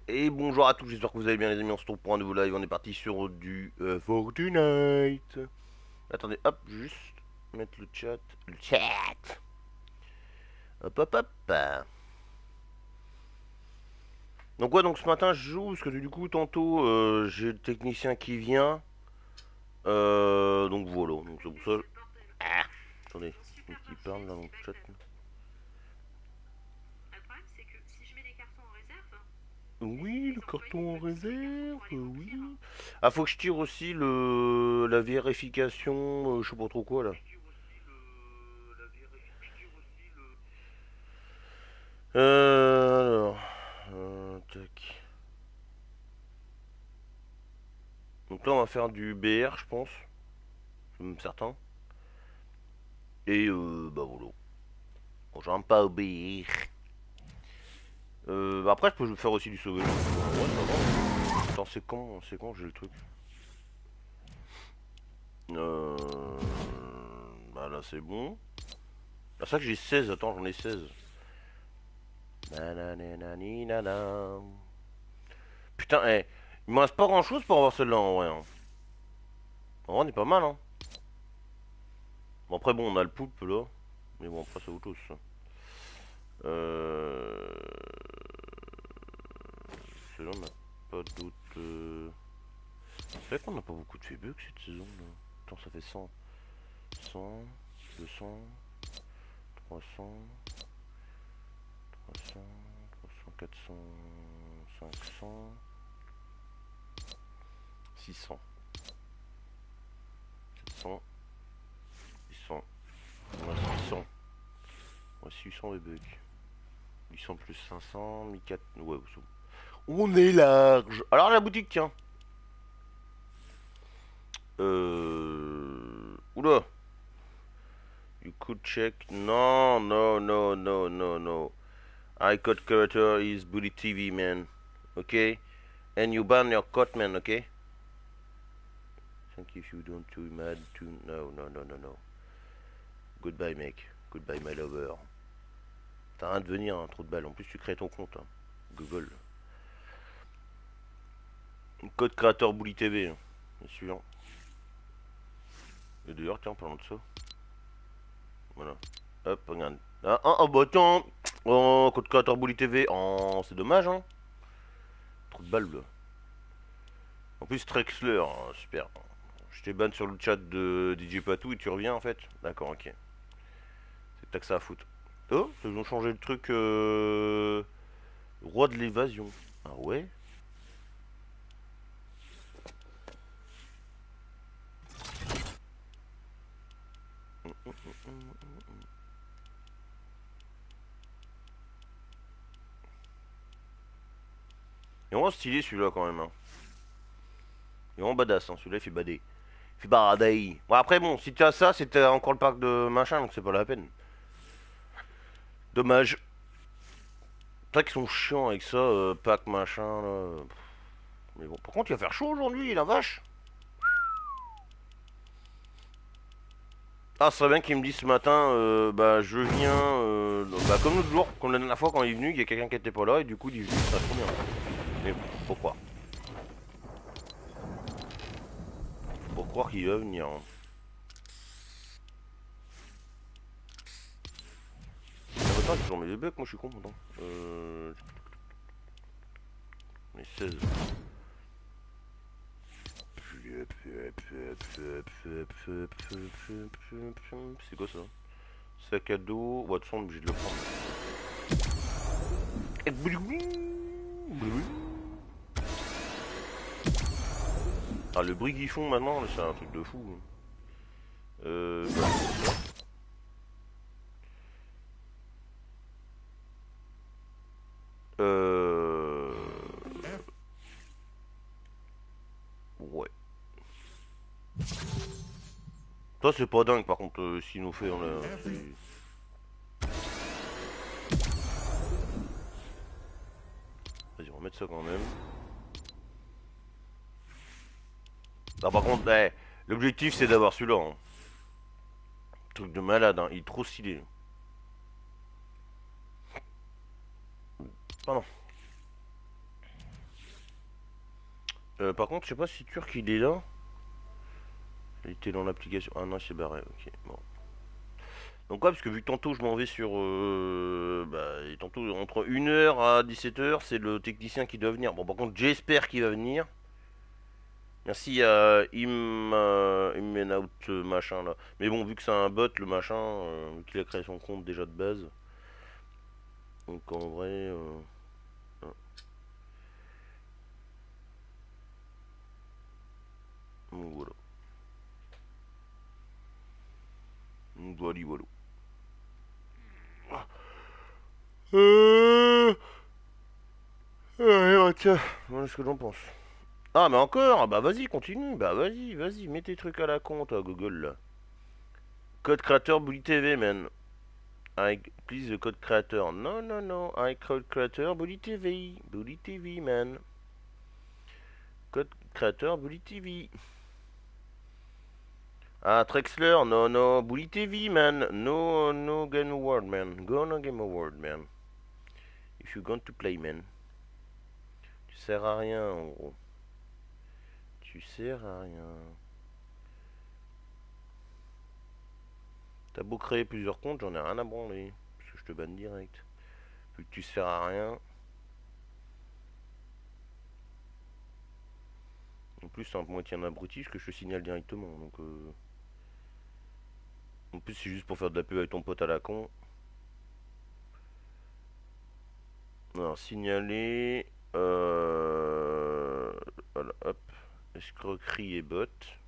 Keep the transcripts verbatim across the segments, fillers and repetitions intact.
Et bonjour à tous, j'espère que vous allez bien les amis, on se retrouve pour un nouveau live, on est parti sur du euh, Fortnite. Attendez, hop, juste mettre le chat, le chat. Hop hop hop. Donc ouais, donc ce matin je joue, parce que du coup tantôt euh, j'ai le technicien qui vient. Euh, donc voilà, donc c'est pour ça... Ah, attendez, qui parle là dans le chat. Oui, le carton en réserve, oui. Ah, faut que je tire aussi le la vérification, euh, je sais pas trop quoi là. Euh, alors, euh, tac. Donc là, on va faire du B R, je pense, je suis même certain. Et euh, bah voilà. Bon, j'aime pas B R. Euh, bah après, je peux faire aussi du sauvetage. Ouais, ça va. Attends, c'est quand, c'est quand j'ai le truc. Euh, bah là, c'est bon. Ah, c'est ça que j'ai seize. Attends, j'en ai seize. Nananani, nanana. Putain, eh, il me reste pas grand chose pour avoir celle-là en vrai, hein. En vrai, on est pas mal, hein. Bon, après, bon, on a le poulpe là. Mais bon, après, c'est autre chose ça. Euh... Celle-là, on n'a pas d'autres. euh, C'est vrai qu'on n'a pas beaucoup de bugs cette saison là. Attends, ça fait cent, cent, deux cents, trois cents, trois cents, trois cents, quatre cents, cinq cents, six cents, sept cents, huit cents. On a six cents. On a huit cents de bugs. huit cents plus cinq cents, mille quatre cents. Ouais, c'est bon. On est large. Alors la boutique, tiens. Euh... Oula. You could check. No, no, no, no, no, no. I cut character is bully T V, man. Okay? And you ban your cut, man, okay? Thank you if you don't too mad to... No, no, no, no, no. Goodbye, mec. Goodbye, my lover. T'as rien de venir, hein, trop de balles. En plus, tu crées ton compte, hein. Google. Code créateur bully T V, hein. Bien sûr. Et d'ailleurs, tiens, parlant de ça. Voilà. Hop, regarde. Ah, ah, ah, bah attends. Oh, code créateur bully T V. Oh, c'est dommage, hein. Trop de balles, là. En plus, Trexler, hein, super. Je t'ai ban sur le chat de D J Patou et tu reviens en fait. D'accord, ok. C'est que t'as que ça à foutre. Oh, ils ont changé le truc. Euh... Roi de l'évasion. Ah ouais. Il est vraiment stylé celui-là quand même, hein. Il est vraiment badass, hein. Celui-là il fait badé. Il fait baradei. Bon après bon, si tu as ça, c'était encore le parc de machin, donc c'est pas la peine. Dommage. C'est vrai qu'ils sont chiants avec ça, euh, pack machin là. Mais bon, par contre il va faire chaud aujourd'hui, la vache. Ah, ce serait bien qu'il me dise ce matin, euh, bah je viens, euh, bah comme l'autre jour, comme la dernière fois quand il est venu, il y a quelqu'un qui était pas là et du coup il dit ça trop bien. Mais bon, faut croire. Faut croire qu'il va venir, hein. Ah, bah, attends, j'ai toujours mis les bugs, moi je suis con, attends. Euh... Mais seize. C'est quoi ça? Sac à dos, ouais, de toute façon, on est obligé de le prendre. Ah, le bruit qu'ils font maintenant, c'est un truc de fou, hein. Euh. Bah, euh. Ouais. Toi, c'est pas dingue, par contre, euh, s'il nous fait, on a. Vas-y, on va mettre ça quand même. Ah, par contre, eh, l'objectif c'est d'avoir celui-là, hein. Truc de malade, hein. Il est trop stylé. Pardon. Euh, par contre, je sais pas si Turc il est là. Il était dans l'application. Ah non, il s'est barré, ok. Bon. Donc ouais, parce que vu que tantôt je m'en vais sur... Euh, bah, et tantôt entre une heure à dix-sept heures, c'est le technicien qui doit venir. Bon, par contre, j'espère qu'il va venir. Merci à Im, euh, Im Out euh, machin là. Mais bon, vu que c'est un bot, le machin, euh, vu qu'il a créé son compte déjà de base. Donc en vrai... Euh, donc voilà. Donc voilà, voilà. Euh... Ouais, tiens, voilà ce que j'en pense. Ah, mais encore? Bah vas-y, continue. Bah vas-y, vas-y, mets tes trucs à la compte à Google là. Code créateur Bully T V, man. I, please the code créateur. Non, non, non. I code créateur Bully T V. Bully T V, man. Code créateur Bully T V. Ah, Trexler, non, non. Bully T V, man. No, no game award, man. Go no game award, man. If you going to play, man. Tu sers à rien, en gros. Tu sers à rien. T'as beau créer plusieurs comptes, j'en ai rien à branler. Parce que je te banne direct. Vu que tu sers à rien. En plus, c'est un moitié un abruti, parce que je te signale directement. Donc, euh... En plus, c'est juste pour faire de la pub avec ton pote à la con. Alors, signaler. Euh... Voilà, hop. Escroquerie et bot.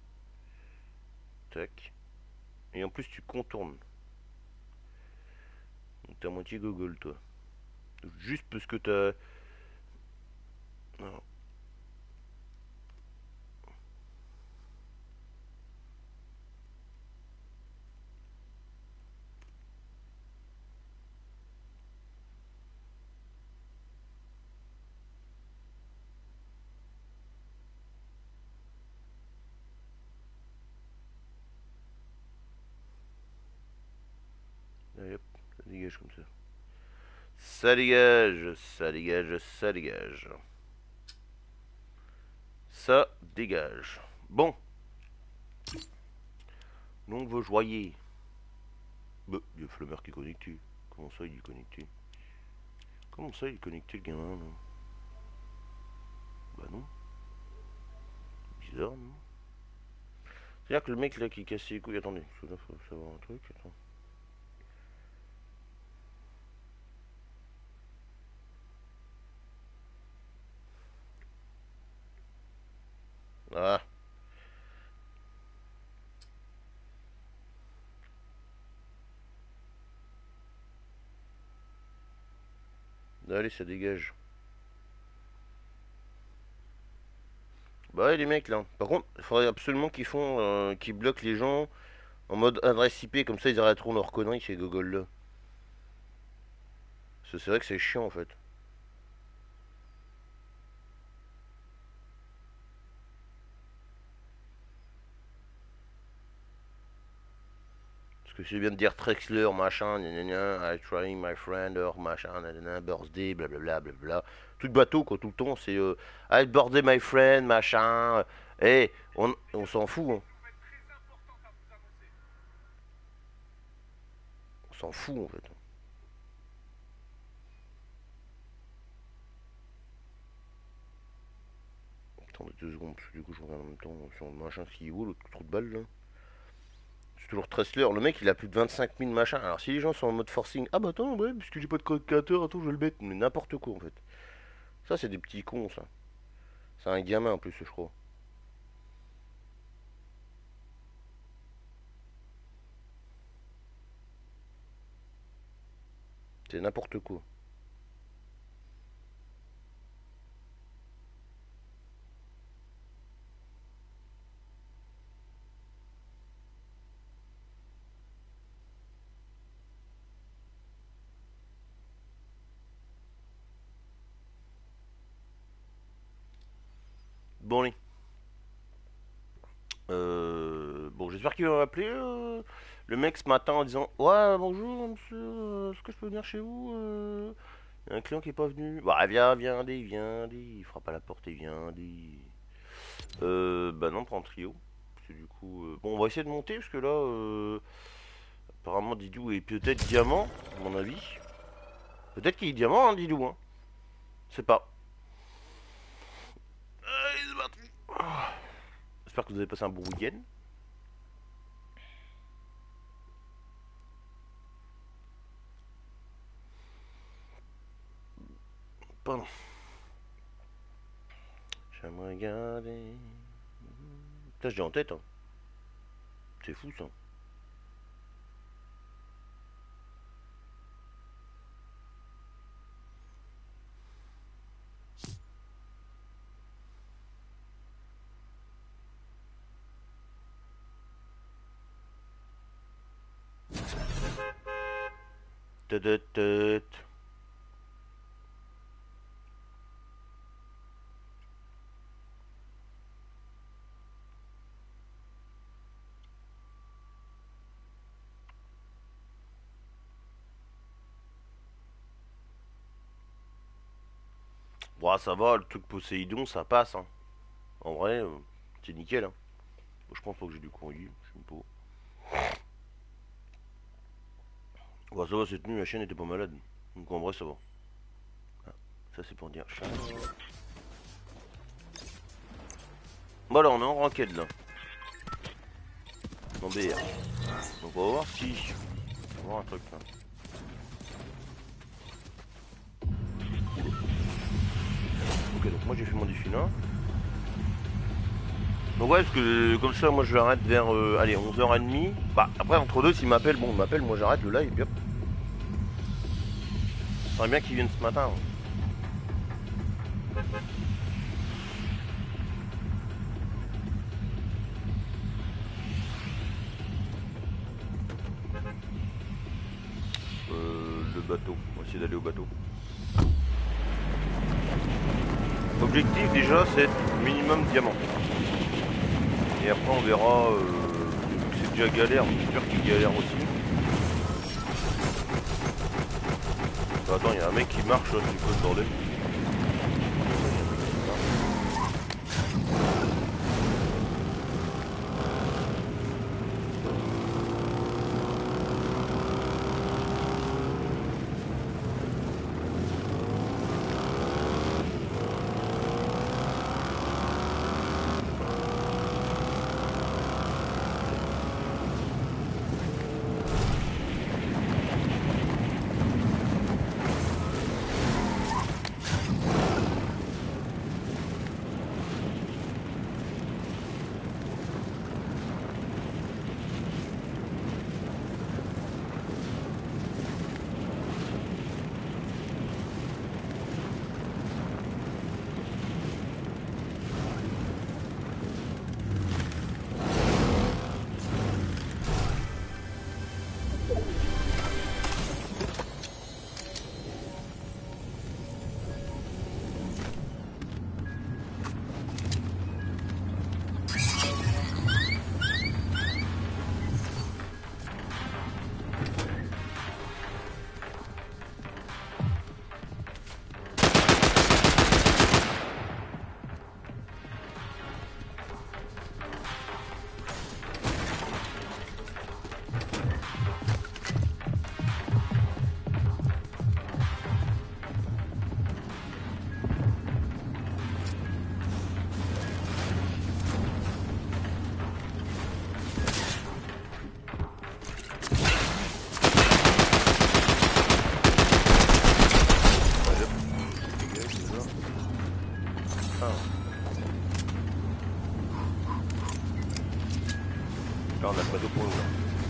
Tac. Et en plus, tu contournes. Donc, t'es à moitié Google, toi. Juste parce que t'as. Non. Allez, hop, ça dégage comme ça. Ça dégage, ça dégage, ça dégage. Ça dégage. Bon, nous on veut joyer. Bah, il y a Flummer qui est connecté. Comment ça il est connecté? Comment ça il est connecté le gamin là? Bah non. Bizarre, non? C'est-à-dire que le mec là qui casse les couilles. Attendez, il faut savoir un truc. Attends. Ah, allez, ça dégage. Bah ouais, les mecs là. Par contre, il faudrait absolument qu'ils font, euh, qu'ils bloquent les gens en mode adresse I P, comme ça ils arrêteront leurs conneries chez Google là. Parce que c'est vrai que c'est chiant en fait. Parce que je viens de dire Trexler, machin, gna gna gna, I trying my friend, or machin, gna gna, birthday, blablabla, blablabla. Tout de bateau quoi, tout le temps, c'est euh, I birthday my friend, machin. Eh, on, on s'en fout, hein. On s'en fout en fait. Attendez deux secondes, parce que du coup je regarde en même temps sur le machin qui est où, l'autre trou de balle là. C'est toujours Tressler, le mec il a plus de vingt-cinq mille machins. Alors si les gens sont en mode forcing, ah bah attends, ouais, puisque j'ai pas de code créateur, attends, je vais le mettre. Mais n'importe quoi en fait. Ça c'est des petits cons ça. C'est un gamin en plus, je crois. C'est n'importe quoi. Bon, allez. Euh, bon, j'espère qu'il va m'appeler. euh, Le mec ce matin en disant ouais, bonjour monsieur, euh, est-ce que je peux venir chez vous euh, Il y a un client qui est pas venu. Bah, viens, viens, dis, viens, dis. Il frappe à la porte et viens, dis. Euh, bah non, pas en trio. Parce que du coup... euh, Bon, on va essayer de monter, parce que là... euh, apparemment, Didou est peut-être diamant, à mon avis. Peut-être qu'il est diamant, hein, Didou, hein. Je sais pas. Allez, c'est parti. Ah. J'espère que vous avez passé un bon week-end. Pardon. J'aimerais garder... Putain, j'ai en tête, hein. C'est fou, ça. Tut, tut. Bon, ça va, le truc Poséidon, ça passe, hein. En vrai, euh, c'est nickel, hein. Bon, je pense pas que j'ai du courrier, je sais pas. Bon, ça va, cette nuit, la chienne était pas malade. Donc en vrai, ça va. Ah, ça, c'est pour dire chat. Bon, alors, on est en ranked, là. En B R. Donc, on va voir si... On va voir un truc, là. Ok, donc moi, j'ai fait mon défi, là. Donc ouais, parce que comme ça, moi je l'arrête vers, euh, allez, onze heures trente. Bah, après, entre deux, s'il m'appelle, bon, il m'appelle, moi j'arrête le live, hop. Ça serait bien qu'il vienne ce matin. Hein. Euh, le bateau, on va essayer d'aller au bateau. L'objectif déjà, c'est être minimum diamant. Et après, on verra, euh, c'est déjà galère, mais j'espère qu'il galère aussi. Bah, attends, il y a un mec qui marche, là, c'est quoi ce bordel? Là, on a le bateau pour nous, là.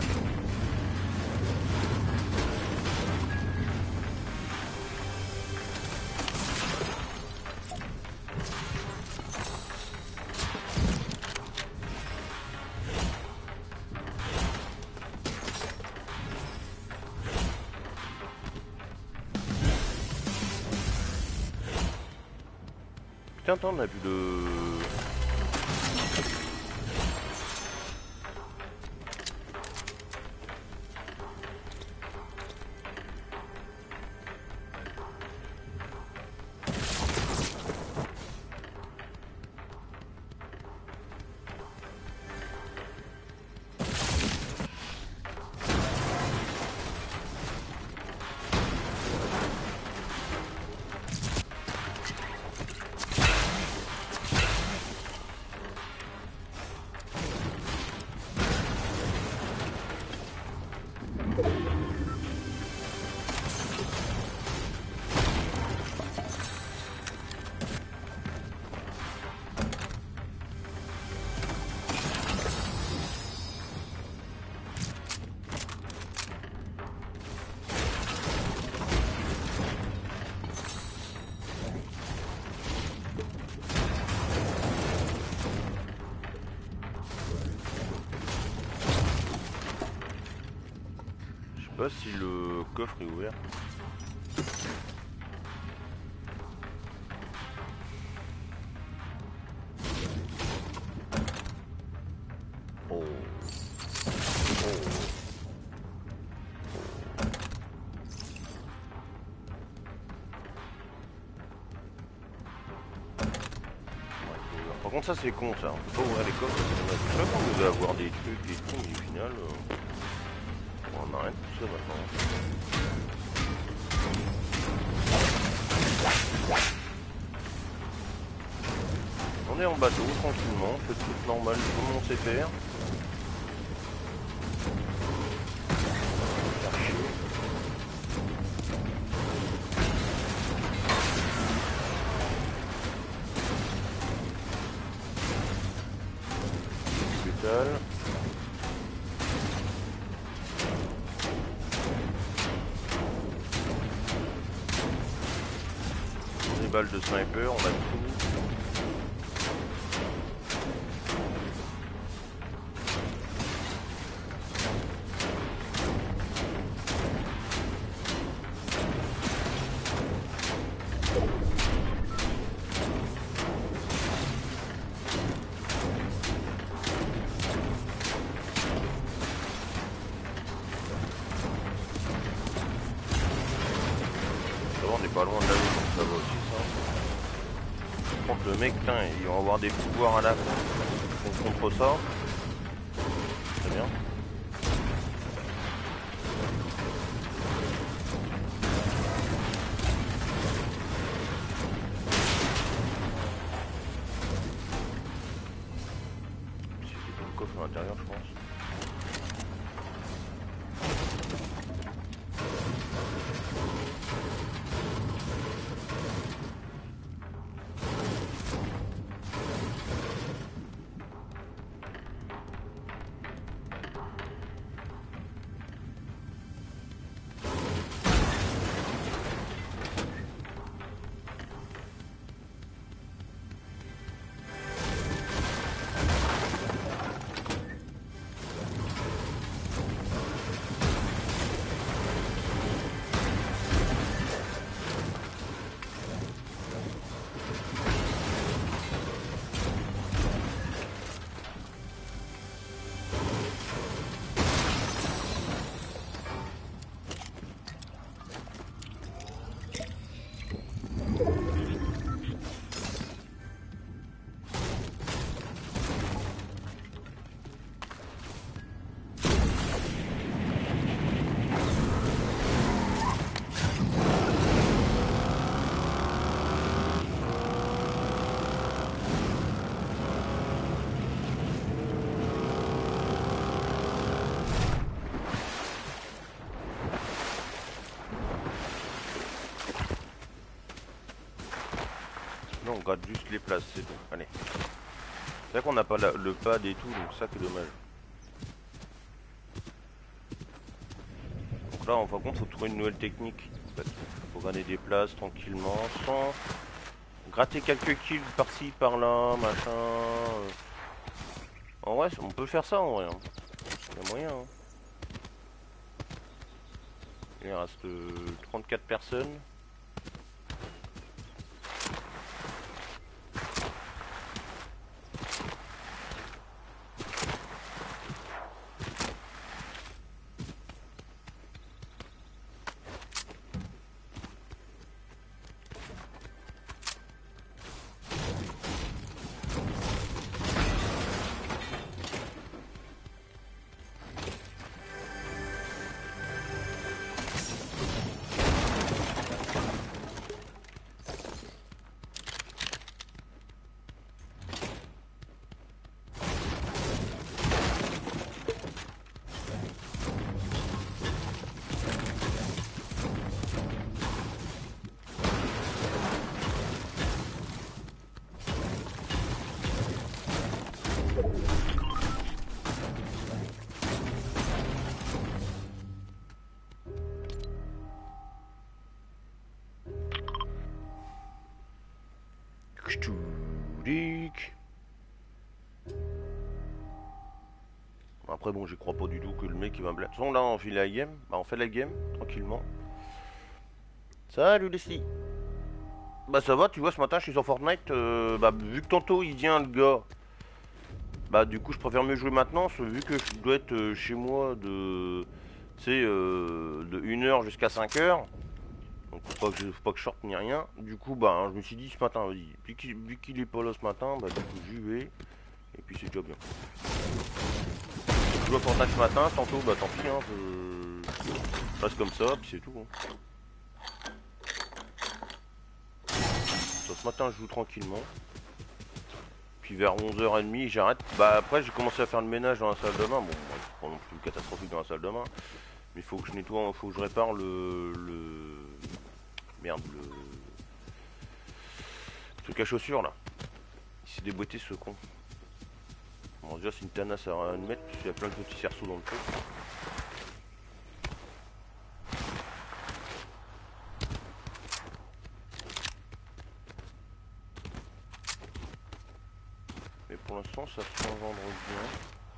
Putain, attends, on a vu le... sais pas si le coffre est ouvert. Oh. Oh. Par contre ça c'est con ça, on peut pas ouvrir les coffres, c'est dommage. Je sais qu'on devait avoir des trucs et tout, mais au final euh... bon, on a rien de tout ça maintenant. On est en bateau tranquillement, on fait le truc normal comme on sait faire. Faire chier. Métal. Des balles de sniper, on a tout. On est pas loin de la maison, ça va aussi ça. Par contre le mec, putain, ils vont avoir des pouvoirs à la fin contre ça. Très bien. C'est un coffre à l'intérieur je pense. Non, on gratte juste les places, c'est tout. Allez. C'est vrai qu'on n'a pas la, le pad et tout, donc ça c'est dommage. Donc là, en fin de compte, faut trouver une nouvelle technique. En fait. Faut gagner des places tranquillement, sans gratter quelques kills par-ci, par-là, machin. En vrai, on peut faire ça en vrai. Hein. Il y a moyen. Hein. Il reste euh, trente-quatre personnes. Après bon, j'y crois pas du tout que le mec il va me blaguer. De toute façon là on fait la game, bah on fait la game tranquillement. Salut Leslie. Bah ça va, tu vois ce matin je suis sur Fortnite, euh, bah vu que tantôt il vient le gars, bah du coup je préfère mieux jouer maintenant, parce que vu que je dois être euh, chez moi de, tu sais, euh, de une heure jusqu'à cinq heures, donc faut pas que je, faut pas que je sorte ni rien. Du coup bah hein, je me suis dit ce matin, vas-y, vu qu'il vu qu'il est pas là ce matin, bah du coup j'y vais, et puis c'est déjà bien. Je joue à Fortnite ce matin, tantôt bah tant pis, hein, je, je reste comme ça, puis c'est tout. Hein. Ça, ce matin je joue tranquillement. Puis vers onze heures trente j'arrête. Bah après j'ai commencé à faire le ménage dans la salle de bain. Bon, c'est pas non plus catastrophique dans la salle de bain. Mais il faut que je nettoie, faut que je répare le. le... Merde, le. truc à chaussures là. Il s'est déboîté ce con. Bon déjà c'est une tanasse à admettre, parce qu'il y a plein de petits cerceaux dans le truc. Mais pour l'instant ça s'engendre bien.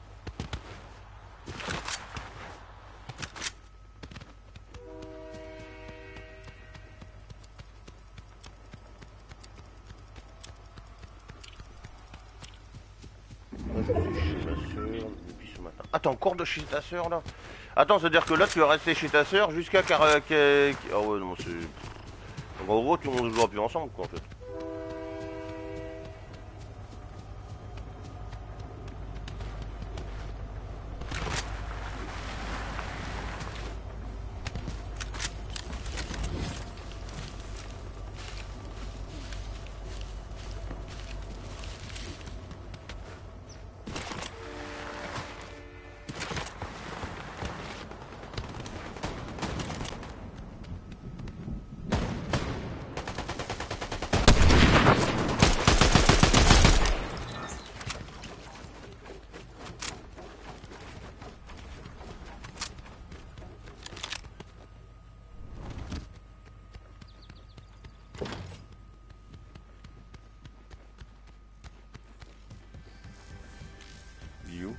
Moi je suis chez ma soeur depuis ce matin. Ah t'es encore de chez ta soeur là? Attends, c'est à dire que là tu vas rester chez ta soeur jusqu'à car... Ah ouais non c'est. Donc en gros tu on ne jouera plus ensemble quoi en fait. You.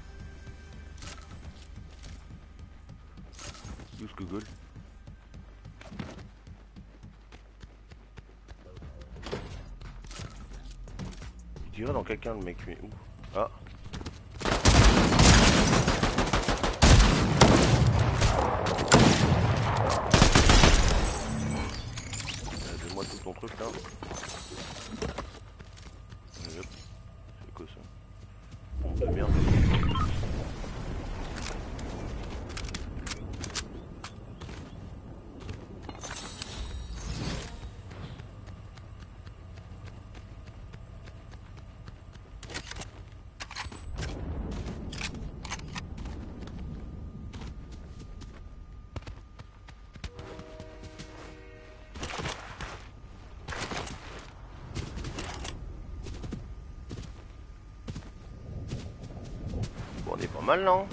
Use Google. Il dirait dans quelqu'un le mec mais où? Ah. Donne-moi tout ton truc là. Et hop. C'est quoi ça? Bon de merde. Bon, on est pas mal là.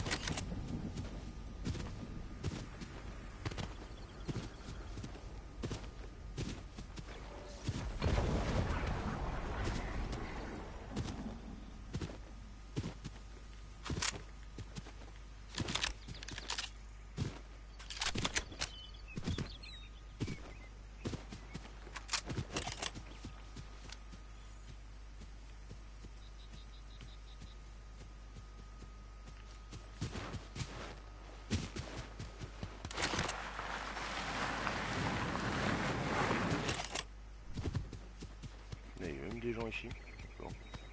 Il y a même des gens ici. Bon.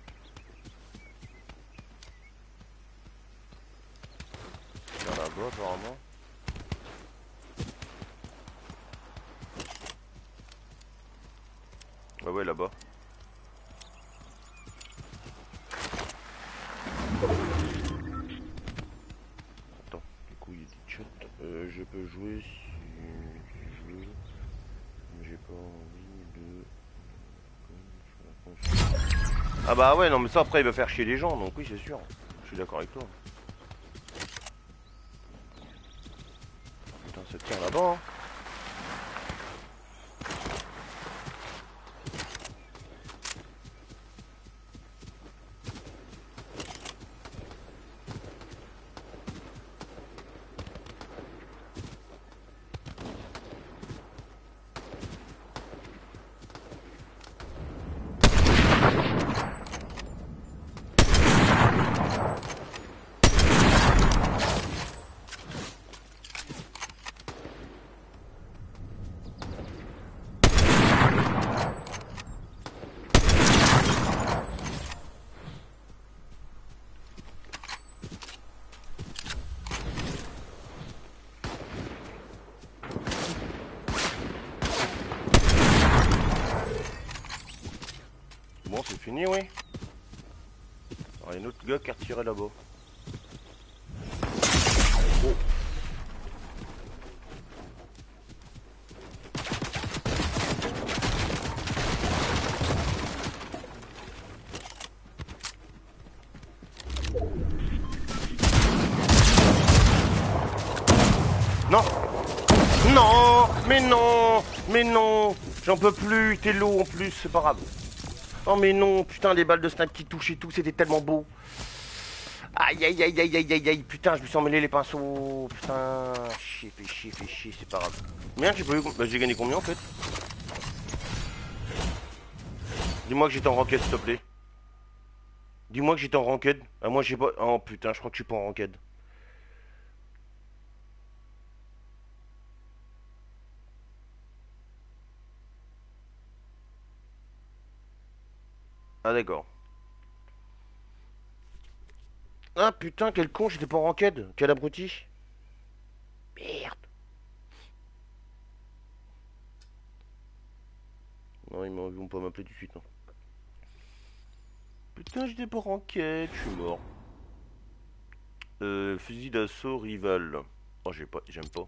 Il y en a là-bas apparemment. Ouais ouais là-bas. Attends, du coup il y a des chats. Euh, je peux jouer si je veux. Mais j'ai pas envie de. Ah bah ouais non mais ça après il va faire chier les gens donc oui c'est sûr. Je suis d'accord avec toi. Putain ça tire là-bas hein. fini, oui. Alors, il y a un autre gars qui a retiré là-bas. Oh. Non. Non. Mais non. Mais non. J'en peux plus. T'es lourd en plus. C'est pas grave. Oh mais non. Putain, les balles de snap qui touchent et tout. C'était tellement beau. Aïe aïe aïe aïe aïe aïe aïe. Putain, je me suis emmêlé les pinceaux. Putain. Chier, fait chier, fait chier. C'est pas grave. Merde, j'ai pas eu. Bah, j'ai gagné combien en fait? Dis-moi que j'étais en ranked, s'il te plaît. Dis-moi que j'étais en ranked. Ah, moi j'ai pas. Oh putain, je crois que je suis pas en ranked. Ah d'accord. Ah putain, quel con, j'étais pas en ranked. Quel abruti. Merde. Non, ils m'ont- ils vont pas m'appeler tout de suite. Non. Putain, j'étais pas en ranked, je suis mort. Euh, fusil d'assaut rival. Oh, j'ai pas, j'aime pas.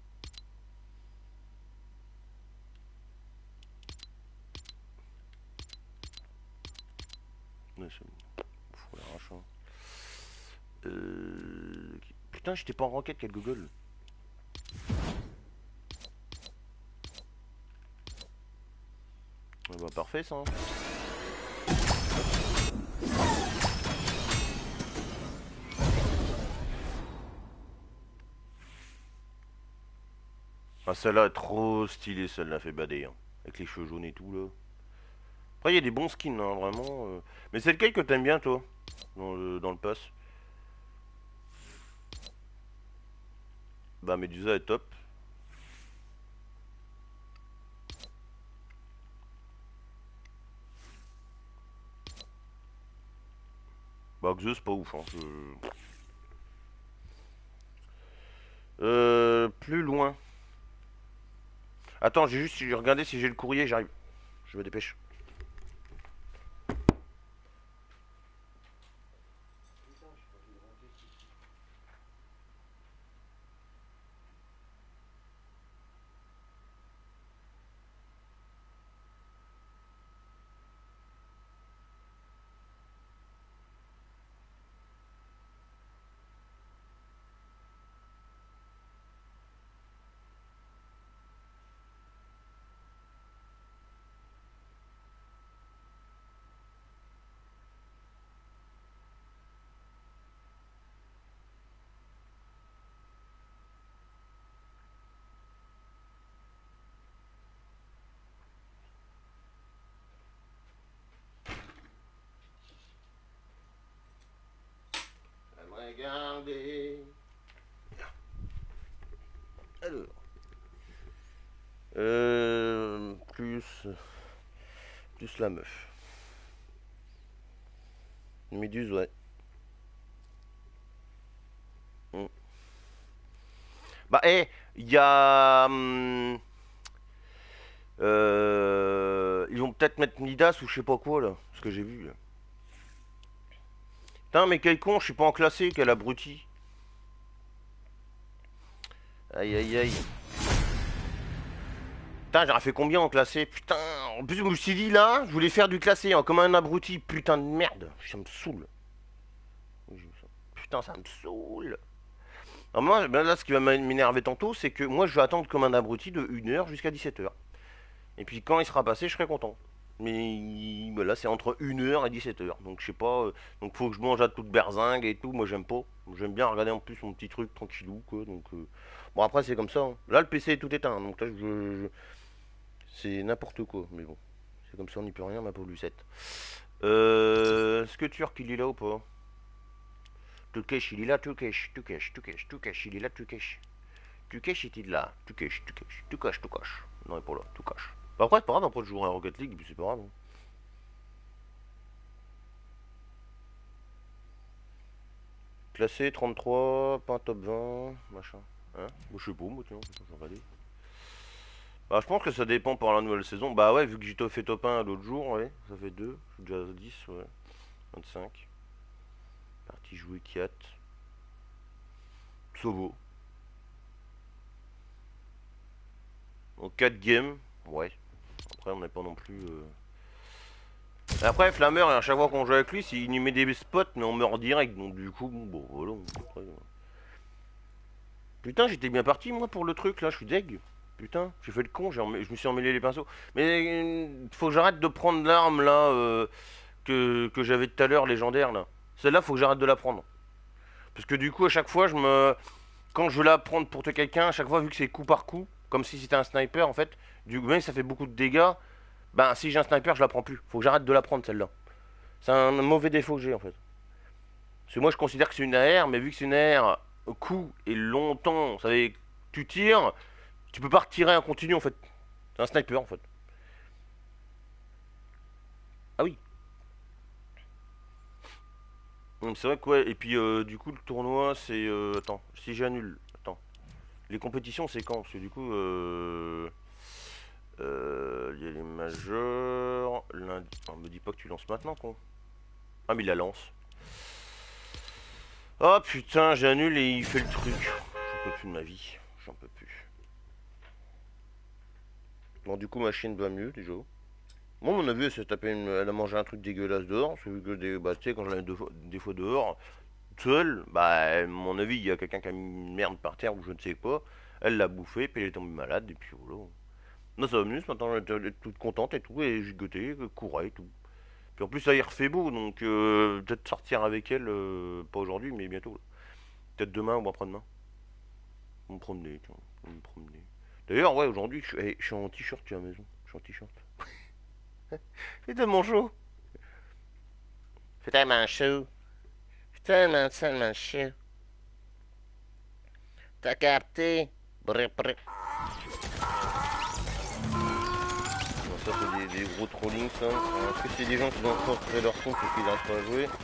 Ouais, c'est bon. Faut la rage, hein. Euh... Putain, j'étais pas en ranked, quel Google. Ah bah parfait ça. Hein. Ah celle-là est trop stylée, celle-là fait bader. Hein. Avec les cheveux jaunes et tout là. Après il y a des bons skins, hein, vraiment. euh. Mais c'est lequel que t'aimes bien toi dans le, dans le pass? Bah Medusa est top. Bah Zeus pas ouf. Hein. je- Euh, plus loin. Attends, j'ai juste regardé si j'ai le courrier, j'arrive. Je me dépêche. Regardez. Alors. Euh, plus, plus la meuf. Méduse, ouais. Mm. Bah, eh, il y a. hum, euh, ils vont peut-être mettre Midas ou je sais pas quoi là. Ce que j'ai vu là. Putain, mais quel con, je suis pas en classé, quel abruti. Aïe aïe aïe. Putain, j'aurais fait combien en classé? Putain, en plus, je me suis dit là, je voulais faire du classé hein, comme un abruti. Putain de merde, ça me saoule. Putain, ça me saoule. Alors moi, ben là, ce qui va m'énerver tantôt, c'est que moi, je vais attendre comme un abruti de une heure jusqu'à dix-sept heures. Et puis quand il sera passé, je serai content. Mais ben là, c'est entre une heure et dix-sept heures. Donc je sais pas. euh, donc faut que je mange à toute berzingue et tout. Moi, j'aime pas. J'aime bien regarder en plus mon petit truc tranquillou, quoi. Donc euh, bon, après, c'est comme ça. Hein. Là, le P C est tout éteint. Donc là, je, je- c'est n'importe quoi. Mais bon, c'est comme ça, on n'y peut rien, ma pauvre Lucette. Euh, Est-ce que Turc, il est là ou pas? Tukesh, il est là, Tukesh, Tukesh, Tukesh, Tukesh, il est là, Tukesh. Tukesh est-il là? Tukesh, Tukesh, Tukesh, Tukesh. Non, il est pas là, Tukesh. Bah après, c'est pas grave, après, je jouerai à Rocket League, puis c'est pas grave. Hein. Classé trente-trois, pas un top vingt, machin. Hein? Moi, je sais pas, moi, tiens, je vais regarder. Bah, je pense que ça dépend pour la nouvelle saison. Bah ouais, vu que j'ai to- fait top un l'autre jour, ouais, ça fait deux. Je suis déjà à dix, ouais. vingt-cinq. Partie jouée quatre. Sobo. En quatre games, ouais. Après, on n'est pas non plus. euh, Après, Flammer, à chaque fois qu'on joue avec lui, il nous met des spots, mais on meurt direct. Donc, du coup, bon, bon, voilà. Après, euh. Putain, j'étais bien parti, moi, pour le truc, là, je suis deg. Putain, j'ai fait le con, j'ai emmê- je me suis emmêlé les pinceaux. Mais euh, faut que j'arrête de prendre l'arme, là, euh, que, que j'avais tout à l'heure, légendaire, là. Celle-là, faut que j'arrête de la prendre. Parce que du coup, à chaque fois, je me. Quand je veux la prendre pour tuer quelqu'un, à chaque fois, vu que c'est coup par coup, comme si c'était un sniper, en fait, du coup, même si ça fait beaucoup de dégâts, ben, si j'ai un sniper, je la prends plus. Faut que j'arrête de la prendre, celle-là. C'est un mauvais défaut que j'ai, en fait. Parce que moi, je considère que c'est une A R, mais vu que c'est une A R coup et longtemps, vous savez, tu tires, tu peux pas retirer en continu, en fait. C'est un sniper, en fait. Ah oui. Hum, C'est vrai que, ouais, et puis, euh, du coup, le tournoi, c'est. euh, attends, si j'annule. Attends. Les compétitions, c'est quand? Parce que du coup, euh. euh, Il y a les majeurs. Lundi. Oh, me dis pas que tu lances maintenant, con. Ah, mais il la lance. Oh putain, j'annule et il fait le truc. J'en peux plus de ma vie. J'en peux plus. Bon, du coup, ma chienne va mieux déjà. Moi, mon avis, elle s'est tapé une- elle a mangé un truc dégueulasse dehors. C'est vu que des, bah, tu sais, quand j'allais deux fois, des fois dehors, seule, bah, à mon avis, il y a quelqu'un qui a mis une merde par terre ou je ne sais pas. Elle l'a bouffé, puis elle est tombée malade, et puis voilà. Non, ça va mieux, ce matin, elle était toute contente et tout, et gigotait, courait et tout. Puis en plus, ça y refait beau, donc euh, peut-être sortir avec elle, euh, pas aujourd'hui, mais bientôt. Peut-être demain ou après-demain. On me promener, tiens, on me promener. D'ailleurs, ouais, aujourd'hui, je, suis eh, je suis en t-shirt, tu es à la maison. Je suis en t-shirt. C'est tellement chaud. C'est tellement chaud. C'est tellement, tellement chaud. T'as capté? Brr, brr. Bon, ça, c'est des, des gros trollings, ça. Alors, est-ce que c'est des gens qui vont encore créer leur compte parce qu'ils n'arrivent pas à jouer?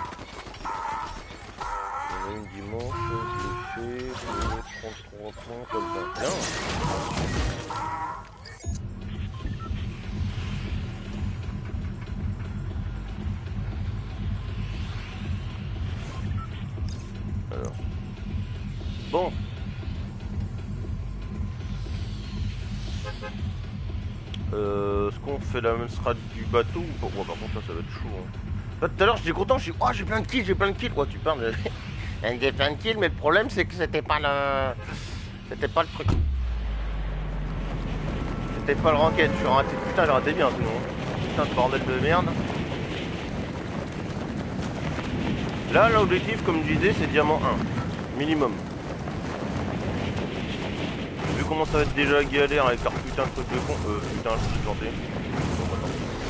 On a une dimanche, je l'ai fait, trente-trois points, comme ça. Bien. Alors. Bon. Euh, est-ce qu'on fait la même strat du bateau ou pas? Ouais, par contre, là, ça va être chaud. Hein. Là, tout à l'heure, j'étais content, je suis, oh, j'ai plein de kills, j'ai plein de kills. Ouais, tu parles, j'ai plein de kills, mais le problème, c'est que c'était pas le. C'était pas le truc. C'était pas le ranked, je suis raté. Putain, j'ai raté bien, sinon. Putain, ce bordel de merde. Là, l'objectif, comme je disais, c'est diamant un. Minimum. Vu comment ça va être déjà galère avec leur putain de truc de con. Euh, putain, je me suis planté. Bon, attends.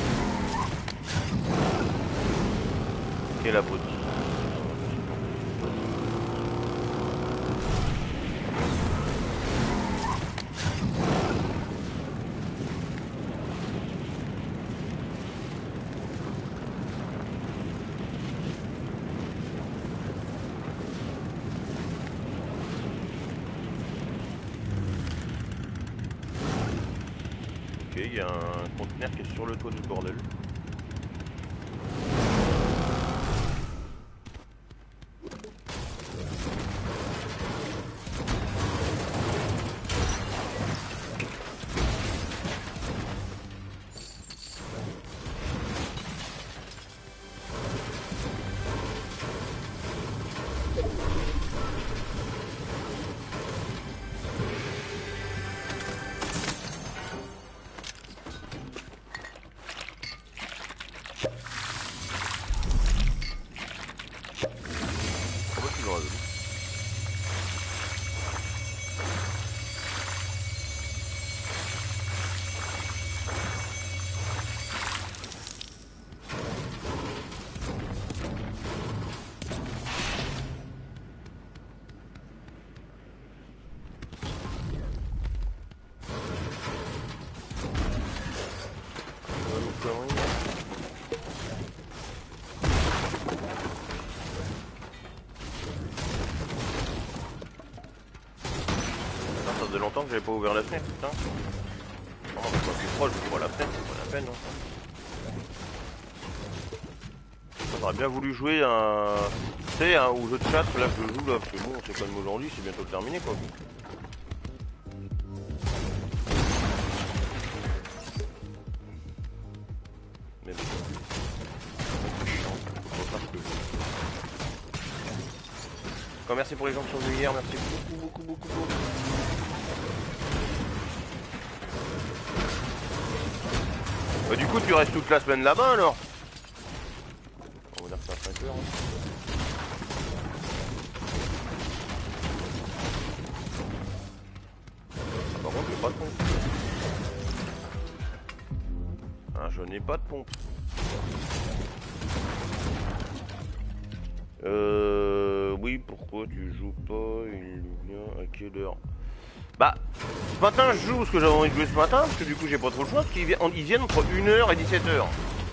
Quelle abruti. Ok, il y a un conteneur qui est sur le toit du bordel. Pourquoi tu l'auras vu? Ouais, une connerie, là. Putain, ça faisait longtemps que j'avais pas ouvert la fenêtre, putain. proche, c'est pas la peine, c'est pas la peine. Hein. J'aurais bien voulu jouer un. Tu sais, un au jeu de chat, là je joue là, parce que bon, c'est quand même aujourd'hui, c'est bientôt terminé quoi. Mais bon. C'est chiant, faut pas faire ce que je veux. Encore merci pour les gens qui sont venus hier, merci beaucoup, beaucoup, beaucoup, beaucoup. Bah du coup tu restes toute la semaine là-bas alors. On va dire que c'est à cinq heures. Hein. Ah, par contre j'ai pas de pompe. Ah, je n'ai pas de pompe. Euh... Oui, pourquoi tu joues pas? Il vient à quelle heure? Bah, ce matin je joue parce que j'avais envie de jouer ce matin, parce que du coup j'ai pas trop le choix, parce qu'ils viennent, ils viennent entre une heure et dix-sept heures.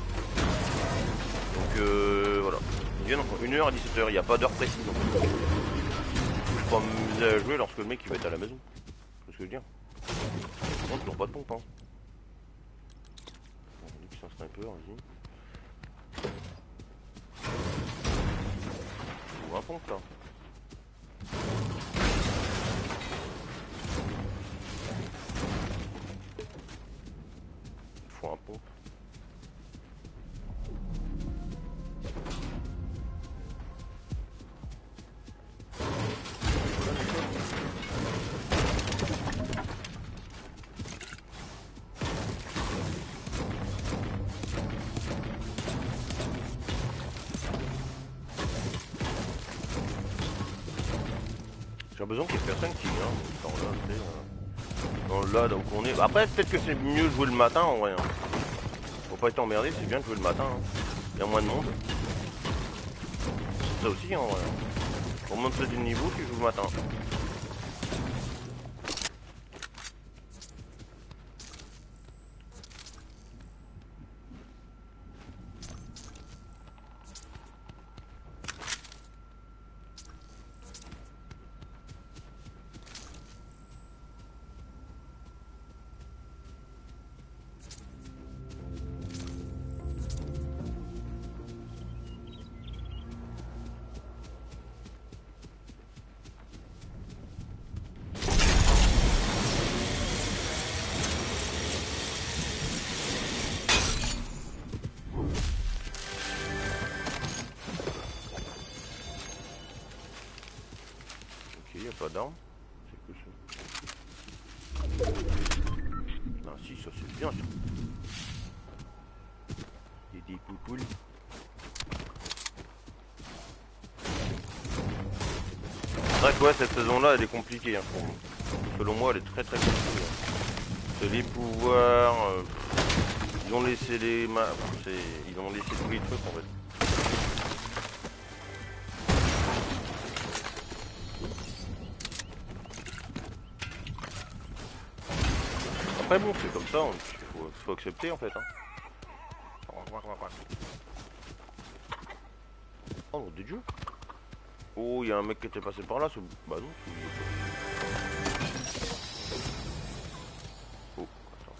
Donc euh, voilà, ils viennent entre une heure et dix-sept heures, il n'y a pas d'heure précise. Donc je peux m'amuser à jouer lorsque le mec il va être à la maison. C'est ce que je veux dire. Non, toujours pas de pompe hein. On dit que c'est un sniper, vas-y. Ou un pompe là. Il faut un pompe. J'ai besoin qu'il y ait personne qui vient dans là, tu sais, euh, dans là, donc on est. Après, peut-être que c'est mieux de jouer le matin en vrai. Hein. Faut pas être emmerdé, c'est bien de jouer le matin. Hein. Il y a moins de monde. C'est ça aussi en vrai. Pour monter du niveau, tu joues le matin. Pas d'armes, c'est que ça. Non, si, ça c'est bien ça. Il y a des poupoules. Bref, ouais, cette saison-là elle est compliquée. Hein, pour... Selon moi, elle est très très compliquée. Hein. C'est les pouvoirs. Euh... Ils ont laissé les. Ma... Ils ont laissé tous les trucs en fait. Après bon, c'est comme ça, il faut, faut accepter en fait. Hein. Oh mon dieu. Oh, il y a un mec qui était passé par là. Bah non, c'est... Oh, attends.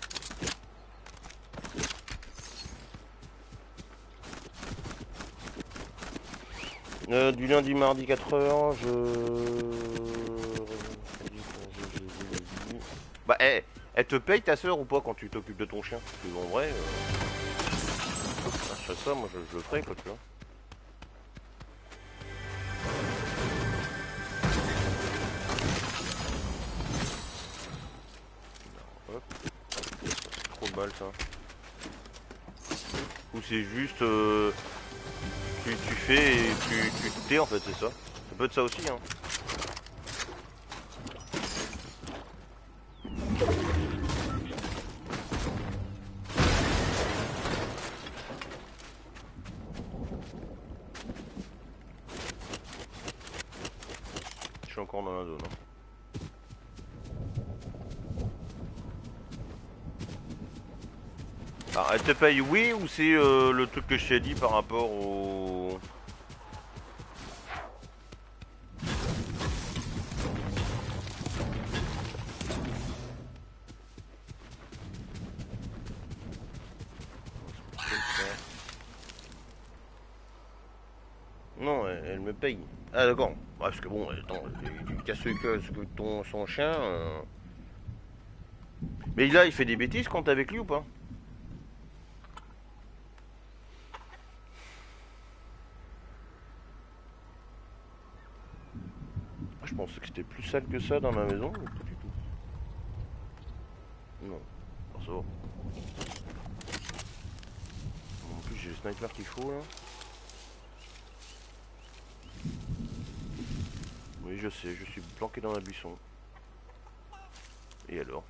Euh, du lundi, mardi, quatre heures, je... Bah, eh, elle te paye ta soeur ou pas quand tu t'occupes de ton chien? Parce que en vrai, euh... à chaque fois, moi je, je le ferai quoi, tu vois. Non, hop. Trop de balles ça. Ou c'est juste... Euh... Tu, tu fais et tu, tu t'es en fait, c'est ça. Ça peut être ça aussi, hein. Je suis encore dans la zone. Hein. Alors, elle te paye oui ou c'est euh, le truc que je t'ai dit par rapport au... elle me paye. Ah d'accord. Ouais, parce que bon, attends, tu casses que, que ton son chien. euh. Mais là, il fait des bêtises quand t'es avec lui ou pas? Ah, je pensais que c'était plus sale que ça dans la maison, mais pas du tout. Non. Ah, ça va. En plus, j'ai le sniper qu'il faut là. Oui, je sais, je suis planqué dans un buisson. Et alors?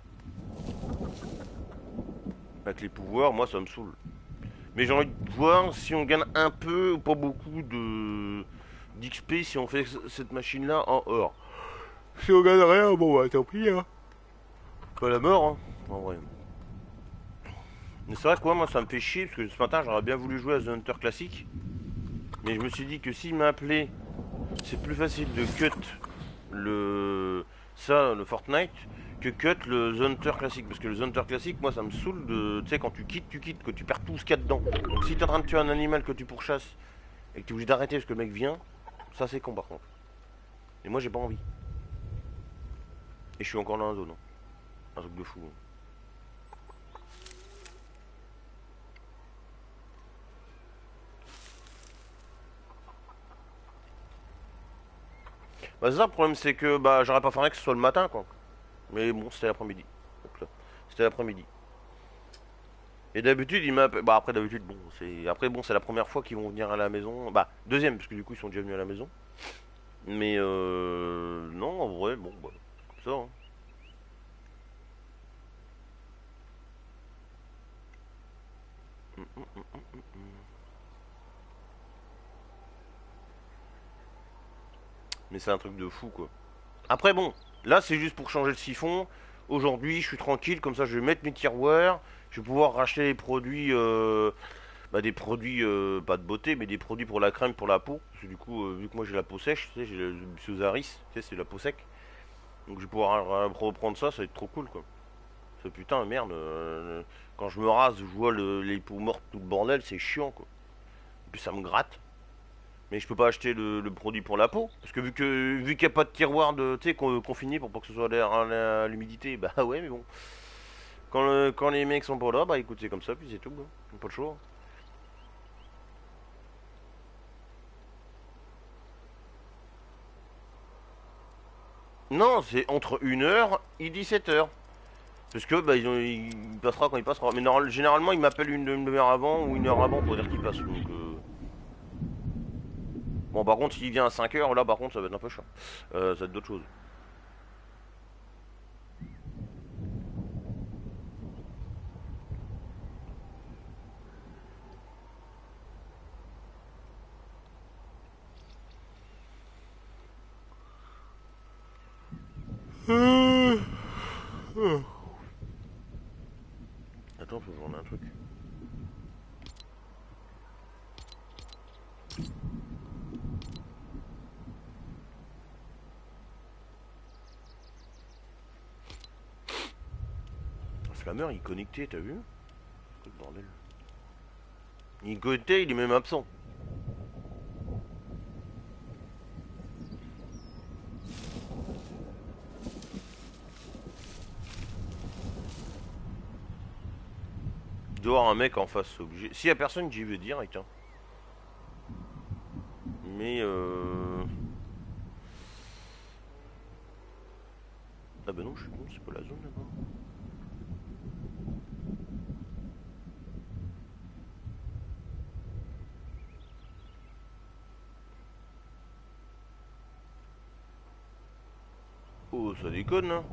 Avec les pouvoirs, moi ça me saoule. Mais j'ai envie de voir si on gagne un peu ou pas beaucoup de d'X P si on fait cette machine là en or. Si on gagne rien, bon bah tant pis hein. Pas la mort hein, en vrai. Mais c'est vrai que moi ça me fait chier parce que ce matin j'aurais bien voulu jouer à The Hunter classique. Mais je me suis dit que s'il m'a appelé, c'est plus facile de cut le ça, le Fortnite, que cut le The Hunter classique. Parce que le The Hunter classique, moi ça me saoule de. Tu sais, quand tu quittes, tu quittes, que tu perds tout ce qu'il y a dedans. Donc si t'es en train de tuer un animal que tu pourchasses et que tu es obligé d'arrêter parce que le mec vient, ça c'est con par contre. Et moi j'ai pas envie. Et je suis encore dans la zone. Hein. Un truc de fou. Hein. Bah c'est ça le problème, c'est que bah j'aurais pas fallu que ce soit le matin quoi. Mais bon, c'était l'après-midi. Donc là, c'était l'après-midi. Et d'habitude, il m'a. Bah après d'habitude, bon, c'est. Après bon, c'est la première fois qu'ils vont venir à la maison. Bah, deuxième, parce que du coup ils sont déjà venus à la maison. Mais euh. Non, en vrai, bon, bah. Ça, hein. Mm, mm, mm, mm, mm. Mais c'est un truc de fou quoi. Après bon, là c'est juste pour changer le siphon. Aujourd'hui, je suis tranquille, comme ça je vais mettre mes tiroirs. Je vais pouvoir racheter les produits. Euh... Bah, des produits, euh, pas de beauté, mais des produits pour la crème, pour la peau. Parce que du coup, euh, vu que moi j'ai la peau sèche, tu sais, j'ai le Psoriasis, tu sais, c'est la peau sec. Donc je vais pouvoir euh, reprendre ça, ça va être trop cool quoi. Ce putain, merde, euh, quand je me rase, je vois le- les peaux mortes, tout le bordel, c'est chiant quoi. Et puis ça me gratte. Mais je peux pas acheter le, le produit pour la peau. Parce que vu que vu qu'il n'y a pas de tiroir de tu sais con- confiné pour pas que ce soit à l'air- à l'humidité, bah ouais mais bon. Quand, le- quand les mecs sont pas là, bah écoute c'est comme ça, puis c'est tout. Hein. Pas le choix. Non, c'est entre une heure et dix-sept heures. Parce que bah ils ont, il passera quand il passera. Mais normal- généralement il m'appelle une demi-heure avant ou une heure avant pour dire qu'il passe. Donc euh, bon par contre s'il vient à cinq heures là par contre ça va être un peu chiant. Euh, ça va être d'autres choses. Attends, faut que je rende un truc. Le flammeur il est connecté, t'as vu? Quel bordel. Il est connecté, il est même absent. Il doit y avoir un mec en face, c'est obligé. S'il y a personne, j'y vais direct. Hein. Mais euh... Ah bah non, je suis con, c'est pas la zone là-bas. Oh, ça déconne là.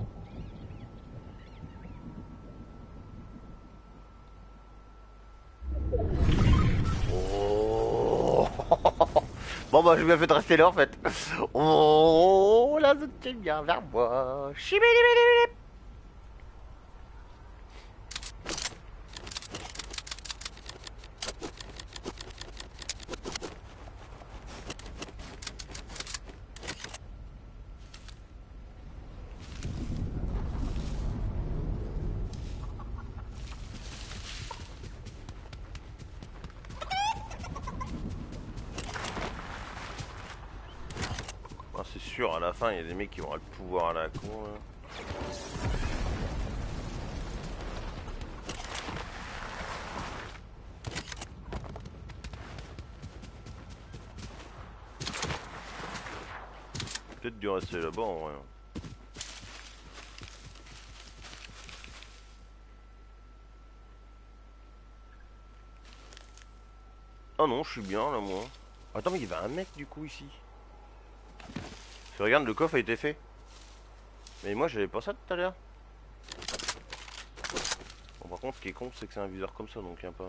Oh. Bon bah j'ai bien fait de rester là en fait. Oh, la zone qui vient vers moi. Chibidibidibidip. c'est sûr, à la fin, il y a des mecs qui auront le pouvoir à la con. Là. Peut-être dû rester là-bas en vrai. Ah non, je suis bien là, moi. Attends, mais il y avait un mec du coup ici. Tu regarde, le coffre a été fait. Mais moi, j'avais pas ça tout à l'heure. Bon, par contre, ce qui est con, c'est que c'est un viseur comme ça, donc il y a pas.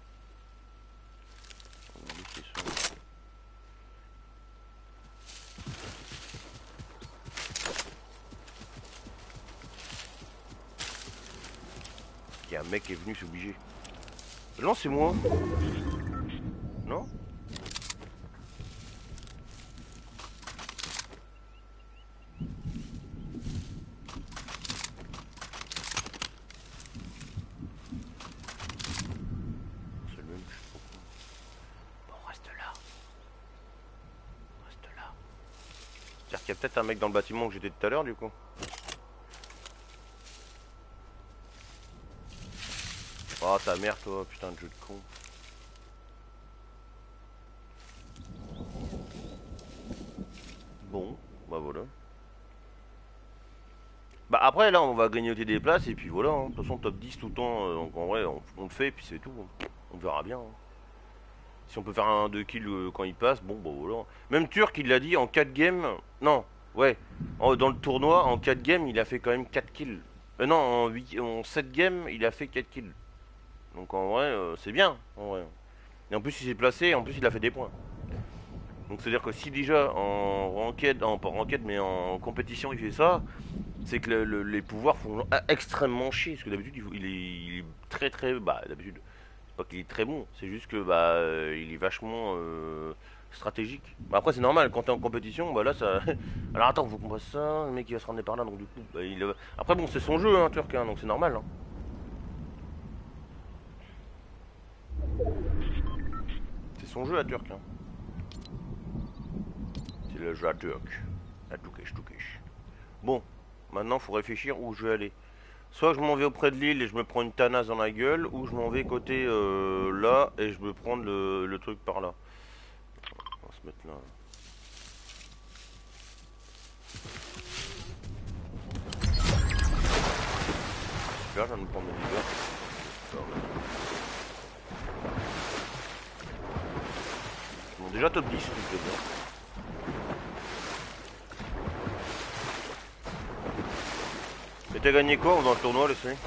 Il y a un mec qui est venu, c'est obligé. Non, c'est moi. Non? C'est le même, je sais pas pourquoi. Bon, reste là. Reste là. C'est-à-dire qu'il y a peut-être un mec dans le bâtiment que j'étais tout à l'heure, du coup. Oh, ta mère, toi, putain de jeu de con. Bon, bah voilà. Bah après, là, on va grignoter des places, et puis voilà. Hein. De toute façon, top dix tout le temps, euh, donc en vrai, on, on le fait, et puis c'est tout. Hein. On verra bien. Hein. Si on peut faire un deux kills euh, quand il passe, bon, bah voilà. Même Turc, il l'a dit, en quatre games... Non, ouais. En- dans le tournoi, en quatre games, il a fait quand même quatre kills. Euh, non, en, huit, en sept games, il a fait quatre kills. Donc en vrai, euh, c'est bien. En vrai. Et en plus, il s'est placé, en plus, il a fait des points. Donc c'est-à-dire que si déjà en ranked, en, pas en ranked, mais en compétition, il fait ça, c'est que le- le- les pouvoirs font extrêmement chier. Parce que d'habitude, il, il est, il est très très... Bah, d'habitude, c'est pas qu'il est très bon, c'est juste que bah, euh, il est vachement euh, stratégique. Bah, après, c'est normal, quand t'es en compétition, bah là, ça... Alors attends, faut qu'on fasse ça, le mec il va se ramener par là, donc du coup... Bah, il... Après, bon, c'est son jeu, hein, Turc, hein, donc c'est normal. Hein. C'est son jeu à Turc. Hein. C'est le jeu à Turc. À Toukesh, Toukesh. Bon, maintenant, faut réfléchir où je vais aller. Soit je m'en vais auprès de l'île et je me prends une tanasse dans la gueule, ou je m'en vais côté euh, là et je me prends le, le truc par là. On va se mettre là. Là, je viens de me prendre mes dégâts. Bon, déjà top dix, s'il te plaît bien. Et t'as gagné quoi dans le tournoi, les filles?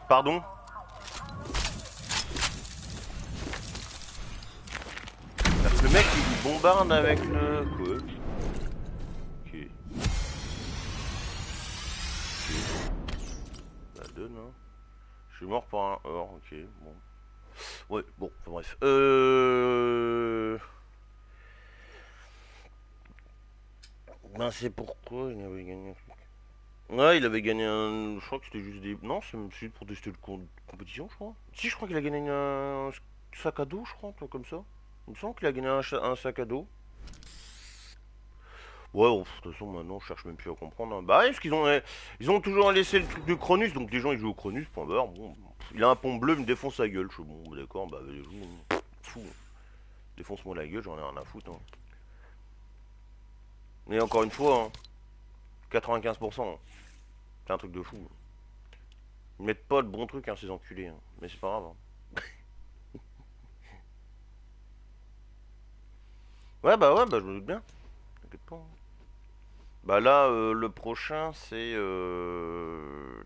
Pardon? Le mec il nous bombarde avec le... Quoi? Ok. Ok. Bah deux non. Je suis mort pour un or, ok, bon. Ouais, bon, enfin, bref. Euh... Ben c'est pourquoi il avait gagné un truc. Ouais, il avait gagné un... Je crois que c'était juste des... Non, c'est juste pour tester le con... compétition, je crois. Si, je crois qu'il a gagné un sac à dos, je crois, un truc comme ça. Il me semble qu'il a gagné un, un sac à dos. Ouais, bon, de toute façon, maintenant, je cherche même plus à comprendre. Hein. Bah, ouais, parce qu'ils ont, euh, ils ont toujours laissé le truc de Cronus, donc les gens ils jouent au Cronus, point barre. Bon, il a un pont bleu, il me défonce la gueule. Je suis bon, d'accord, bah, allez, joue. Fou. Défonce-moi la gueule, j'en ai rien à foutre. Hein. Mais encore une fois, hein, quatre-vingt-quinze pour cent, hein, c'est un truc de fou. Ils mettent pas de bons trucs, hein, ces enculés. Hein. Mais c'est pas grave. Hein. Ouais, bah, ouais, bah, je me doute bien. T'inquiète pas. Hein. Bah, là, euh, le prochain, c'est. Euh...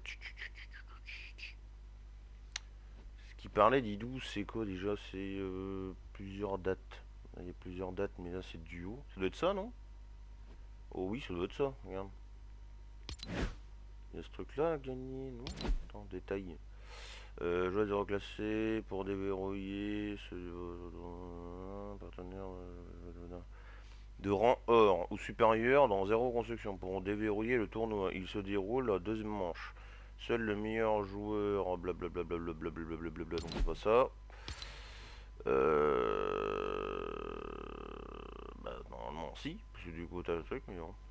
Ce qui parlait d'Idou, c'est quoi déjà? C'est euh, plusieurs dates. Il y a plusieurs dates, mais là c'est duo. Ça doit être ça, non? Oh oui, ça doit être ça, regarde. Il y a ce truc-là à gagner, non? Attends, détail. Euh, joueur de reclasser pour déverrouiller ce euh, partenaire euh, de rang or ou supérieur dans zéro construction pour déverrouiller le tournoi. Il se déroule à deuxième manche. Seul le meilleur joueur, blablabla, blablabla, donc c'est pas ça. Euh... Bah, normalement, si, parce que du coup, t'as le truc, mais non.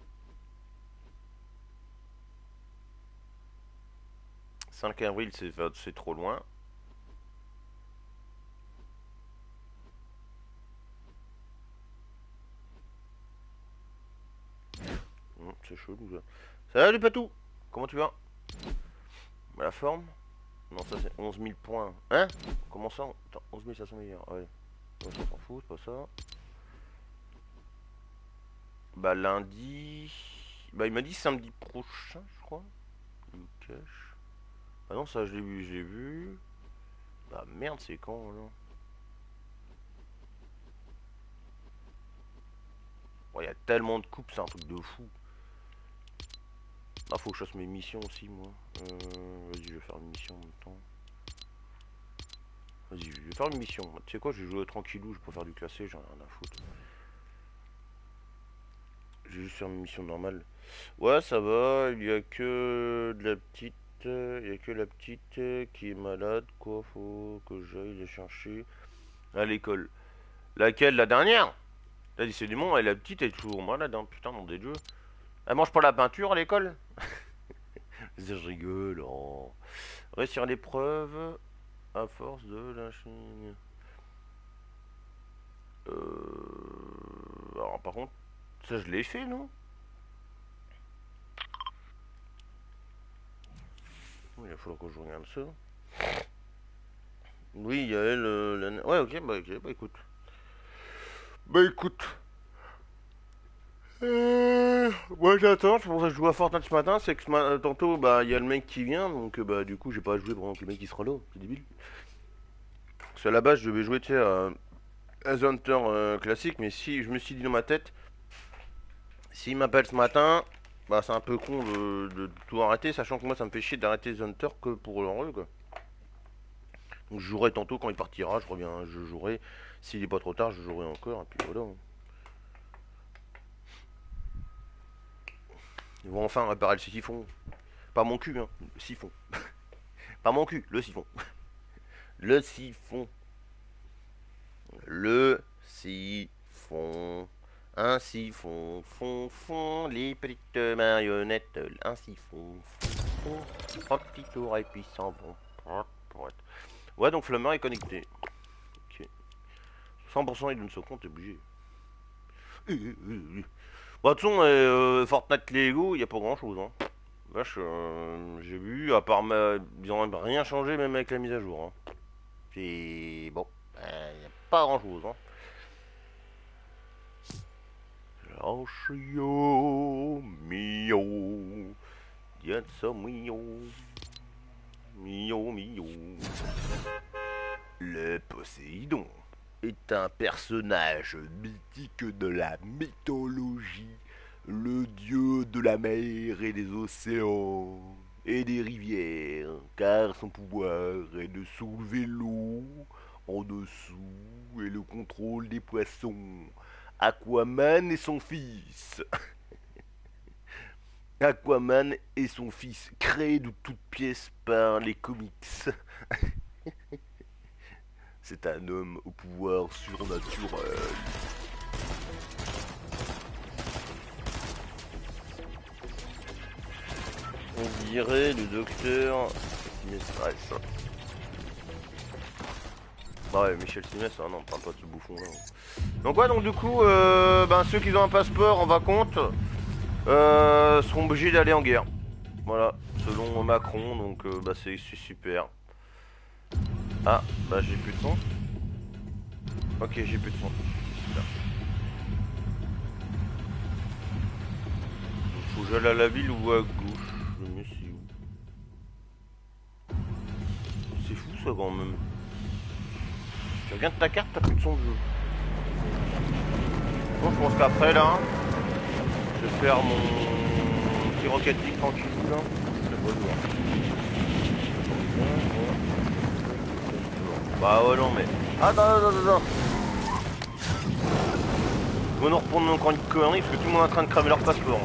cinq avril, c'est trop loin. Hum, c'est chaud, tout ça. Salut, Patou! Comment tu vas? La forme? Non, ça c'est onze mille points. Hein? Comment ça? Attends, onze mille cinq cents milliards. Ouais. Ouais, ça s'en fout, c'est pas ça. Bah, lundi. Bah, il m'a dit samedi prochain, je crois. Il me cache. Ah non, ça je l'ai vu, j'ai vu. Bah, merde, c'est quand là? Il y a tellement de coupes, c'est un truc de fou. Ah, faut que je fasse mes missions aussi, moi. Euh, Vas-y, je vais faire une mission en même temps. Vas-y, je vais faire une mission. Tu sais quoi, je vais jouer tranquillou, je peux faire du classé, j'en ai rien à foutre. Je vais juste faire une mission normale. Ouais, ça va, il y a que de la petite. Il y a que la petite qui est malade, quoi. Faut que j'aille la chercher à l'école. Laquelle? La dernière? Là, c'est du monde, et la petite est toujours malade, hein. Putain, mon dieu. Elle mange pas la peinture à l'école? Je rigole. Oh. Réussir l'épreuve à force de la Chine. Euh... Alors, par contre, ça je l'ai fait, non? Il va falloir que je regarde ça. Oui, il y a elle. Euh, la... Ouais, ok, bah, ok, bah écoute. Bah écoute. Euh... Moi j'attends, c'est pour ça que je joue à Fortnite ce matin. C'est que ce ma... tantôt, bah il y a le mec qui vient, donc euh, bah du coup j'ai pas joué pendant que le mec il sera là. C'est débile. Parce qu'à la base je devais jouer, tu sais, à, à The Hunter euh, classique, mais si je me suis dit dans ma tête, s'il m'appelle ce matin, bah c'est un peu con de, de tout arrêter, sachant que moi ça me fait chier d'arrêter The Hunter que pour l'heureux quoi. Donc je jouerai tantôt quand il partira, je reviens, je jouerai. S'il est pas trop tard, je jouerai encore, et puis voilà. Ils vont enfin réparer le siphon. Pas mon cul, hein, le siphon. Pas mon cul, le siphon. Le siphon. Le siphon. Un siphon, fond, fond, les petites marionnettes. Un siphon, fond, fond. Trois petits tours et puis s'en vont. Ouais, donc Flammer est connecté. Ok. cent pour cent il donne son compte, t'es obligé. Bon, de toute façon, euh, Fortnite Lego, il n'y a pas grand chose. Hein. Vache, euh, j'ai vu, à part ma. Ils ont rien changé, même avec la mise à jour. Hein. C'est. Bon, il euh, n'y a pas grand chose. Hein. Yo, mio, mio, mio, Poséidon est un personnage mythique de la mythologie, le dieu de la mer et des océans et des rivières, car son pouvoir est de soulever l'eau en dessous et le contrôle des poissons. Aquaman et son fils. Aquaman et son fils, créés de toutes pièces par les comics. C'est un homme au pouvoir surnaturel. On dirait le docteur Simestress. Bah ouais, Michel Simès, hein, non, on parle pas de ce bouffon là. Donc ouais, donc du coup, euh, ben, ceux qui ont un passeport en vacances euh, seront obligés d'aller en guerre. Voilà, selon Macron, donc euh, bah c'est super. Ah, bah j'ai plus de son. Ok, j'ai plus de son. C'est super. Faut que j'aille à la ville ou à gauche. Je me suis où? C'est fou ça quand même. Tu regardes ta carte, t'as plus de son de jeu. Bon, je pense qu'après là, je vais faire mon petit Rocket League tranquille là. Je vais voir. Bah ouais non mais. Attends, attends, attends, attends. On va nous reprendre encore une connerie parce que tout le monde est en train de cramer leur passeport.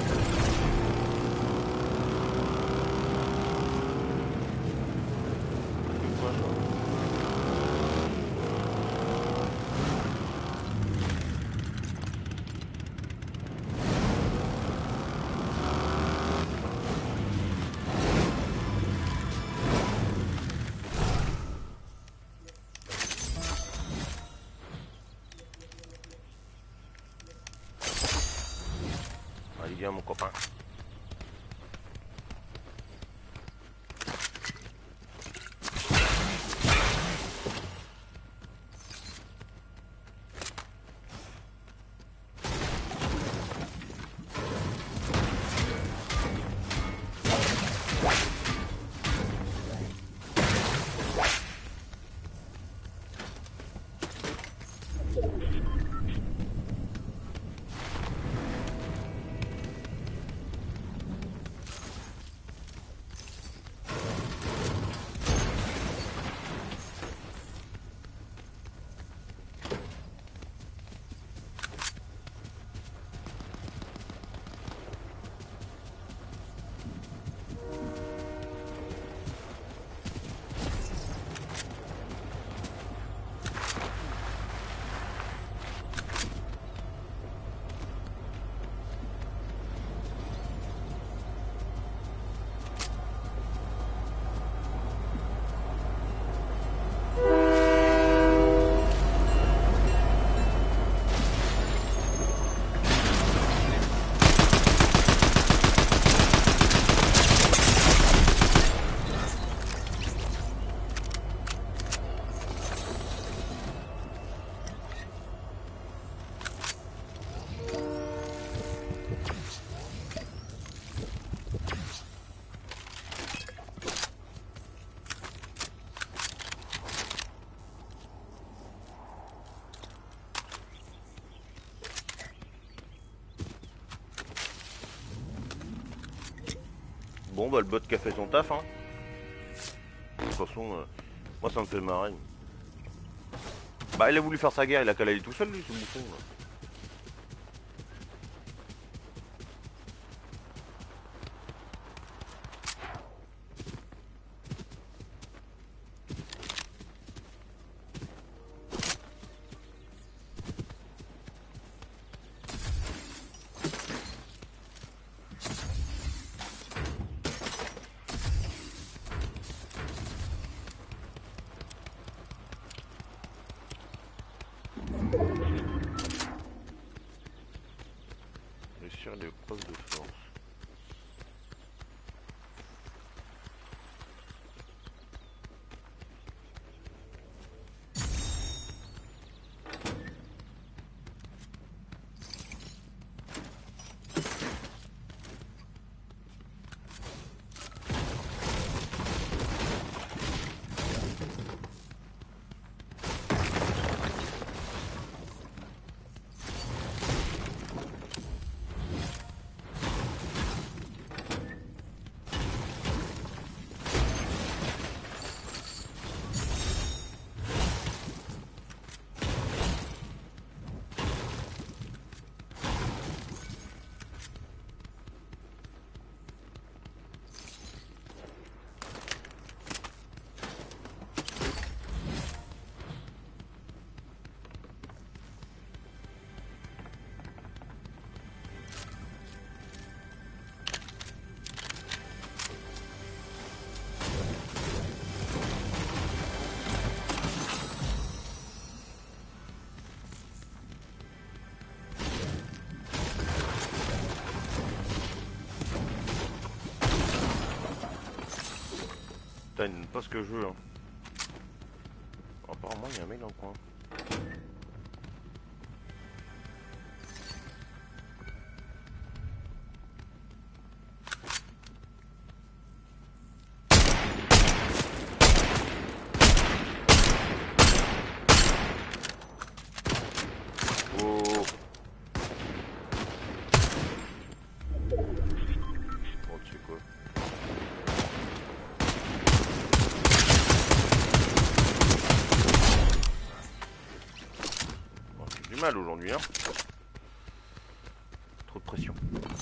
Allez viens mon copain. Bon bah le bot qui a fait son taf hein. De toute façon, euh, moi ça me fait marrer. Bah il a voulu faire sa guerre, il a qu'à aller tout seul lui ce bouffon là. Réussir les preuves de force. Putain, il donne pas ce que je veux. Hein. Apparemment, il y a un mec dans le coin. Oh. Oh, tu sais quoi? Bon, j'ai du mal aujourd'hui, hein. Trop de pression.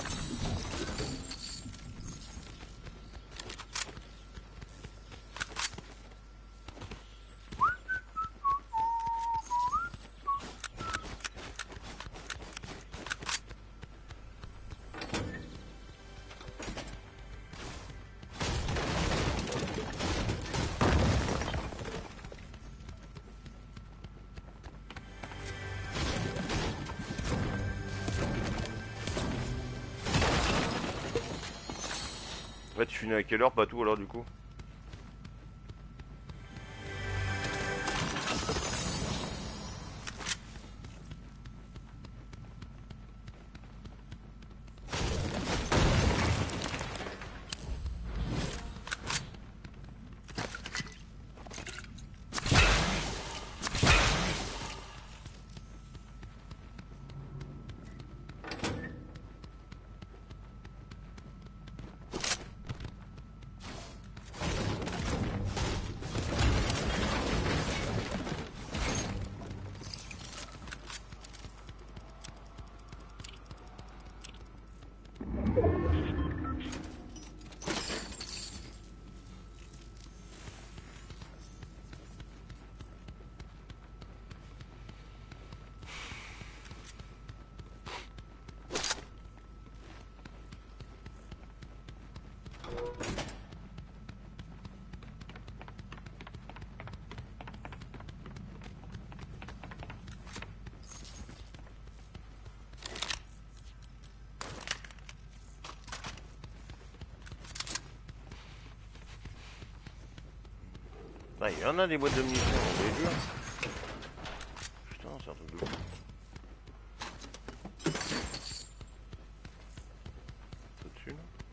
Ouais, tu finis à quelle heure, pas tout alors du coup? Ah, il y en a des boîtes de munitions, on va les dire. Putain, c'est un truc de fou. Au-dessus, là.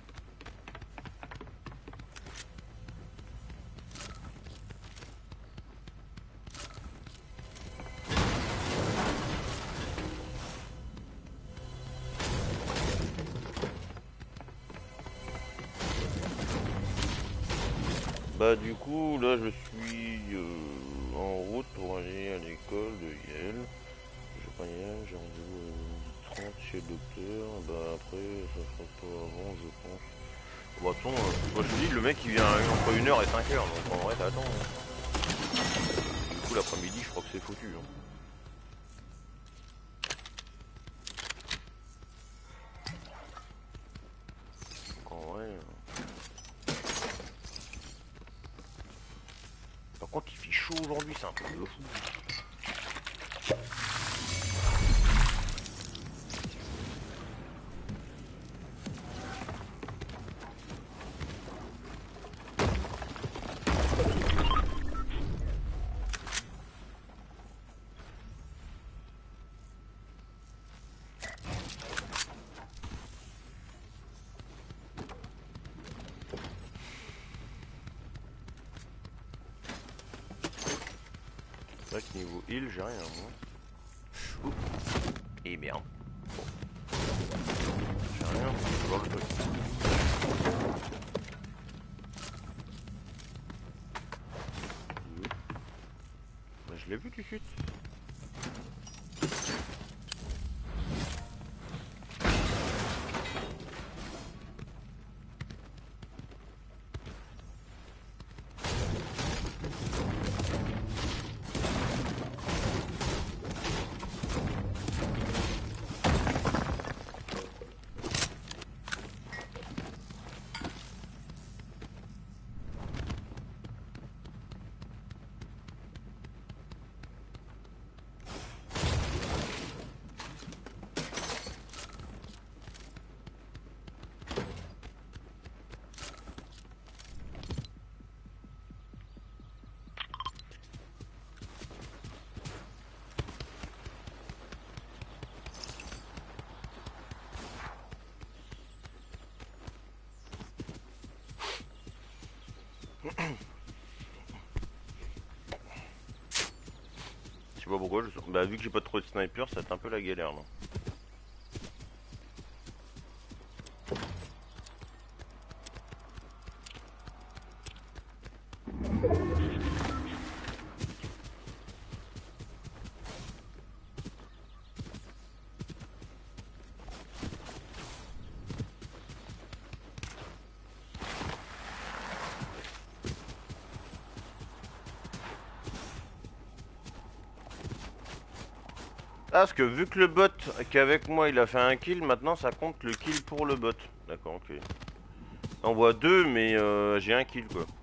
Bah du coup là je suis euh, en route pour aller à l'école de Yale. Je prends Yale, j'ai rendez-vous à trente chez le docteur. Bah après ça sera pas avant je pense. Bon, de toute façon, euh, moi je te dis le mec il vient entre une heure et cinq heures donc en vrai t'attends. Hein. Du coup l'après-midi je crois que c'est foutu. Hein. Donc en vrai. Euh... Par contre il fait chaud aujourd'hui, c'est un truc de fou. C'est vrai que niveau heal j'ai rien moi. Oups. Et merde. Bon. J'ai rien, je vais voir le truc. Bah, je l'ai vu tout de suite. Je sais pas pourquoi, je... bah vu que j'ai pas trop de sniper, ça va être un peu la galère là. Ah, parce que vu que le bot qui est avec moi il a fait un kill, maintenant ça compte le kill pour le bot. D'accord, ok. On voit deux, mais euh, j'ai un kill quoi.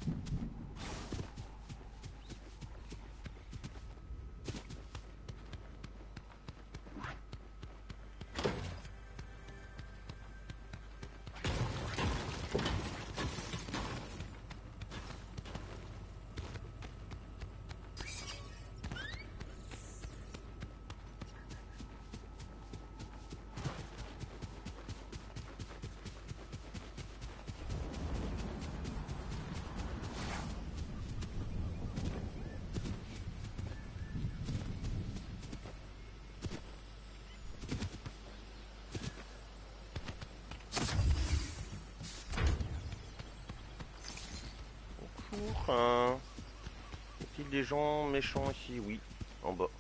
Bonjour, hein. Y a-t-il des gens méchants ici? Oui, en bas.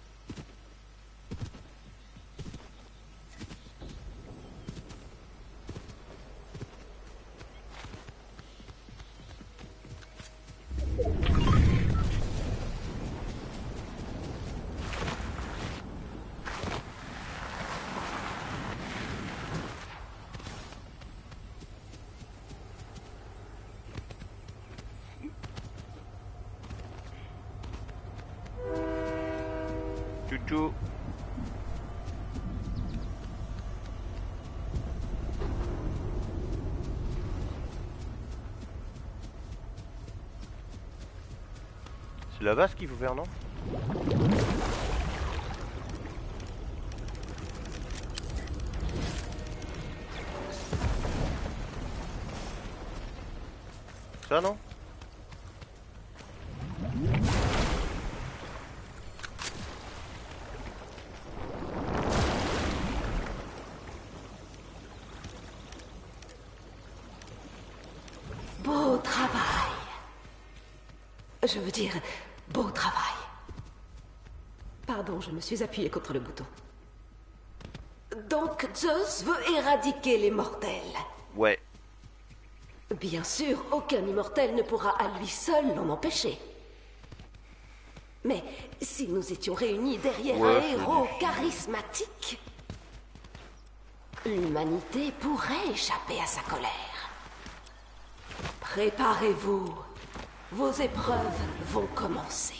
Chouchou. C'est la vase qu'il faut faire, non? Ça, non? Beau travail. Je veux dire, beau travail. Pardon, je me suis appuyé contre le bouton. Donc Zeus veut éradiquer les mortels. Ouais. Bien sûr, aucun immortel ne pourra à lui seul l'en empêcher. Mais si nous étions réunis derrière Ouais, un c'est héros difficile. charismatique, l'humanité pourrait échapper à sa colère. Préparez-vous. Vos épreuves vont commencer.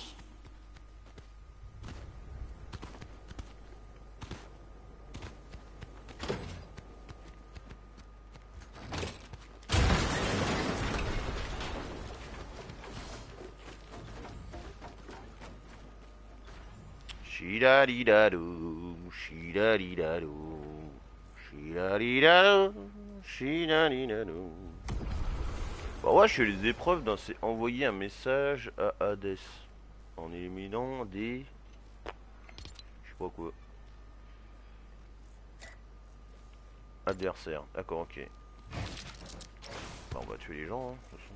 Shidadidadou, shidadidadou, shidadidadou, shidadidadou. Bah ouais, je fais les épreuves dans c'est envoyer un message à Hades en éliminant des... Je sais pas quoi. Adversaires. D'accord, ok. Bah on va tuer les gens, hein, de toute façon.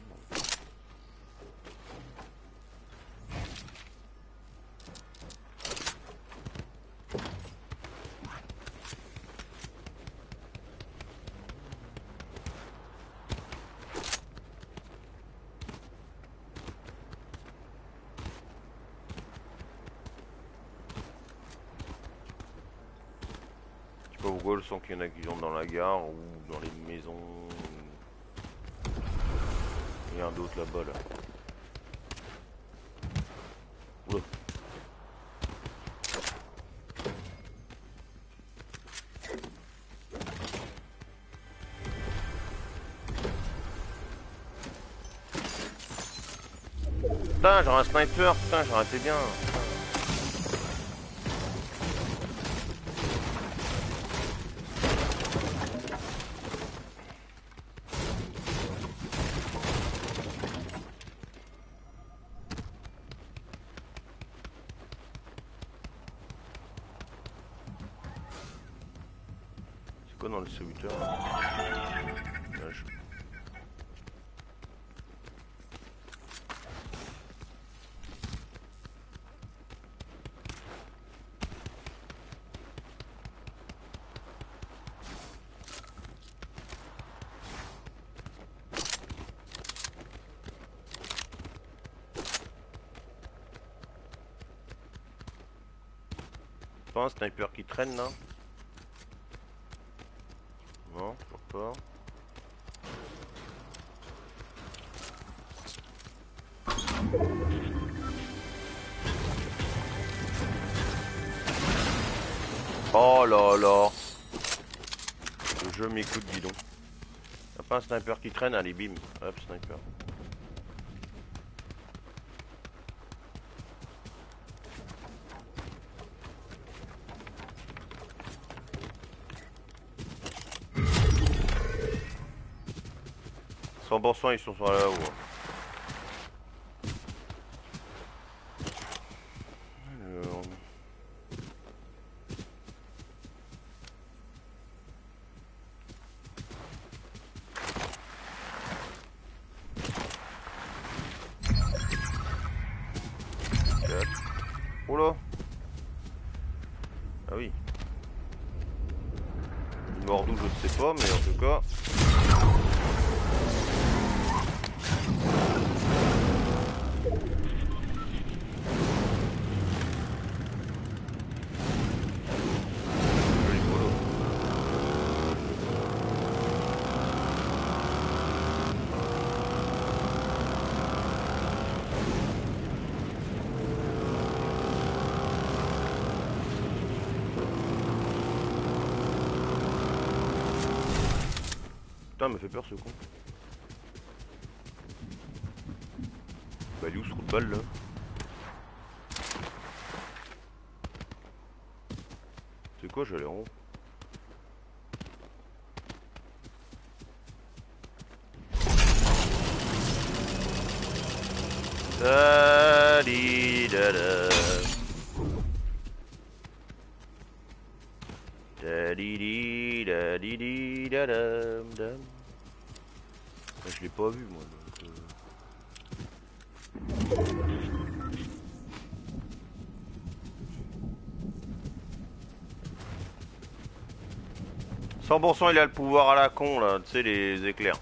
Je sais pas pourquoi, je sens qu'il y en a qui sont dans la gare ou dans les maisons. Il y a un d'autre là-bas là. Oula. Putain, j'aurais un sniper, putain, j'aurais été bien. quoi dans le distributeur là? Lâche. Pas un sniper qui traîne là? Non, toujours pas. Oh là là. Le jeu m'écoute, dis donc. Y'a pas un sniper qui traîne? Allez, bim. Hop, sniper. cent pour cent ils sont sur là-haut. Alors... Oh là. Ah oui. Il mord d'où je sais pas, mais en tout cas... Putain, il me fait peur ce con. Bah, il est où ce trou de balle là? C'est quoi, j'allais en haut? Da di da da. Da di di da di di da dam dam. Ah, je l'ai pas vu moi donc. Euh... cent pour cent il a le pouvoir à la con là, tu sais les éclairs.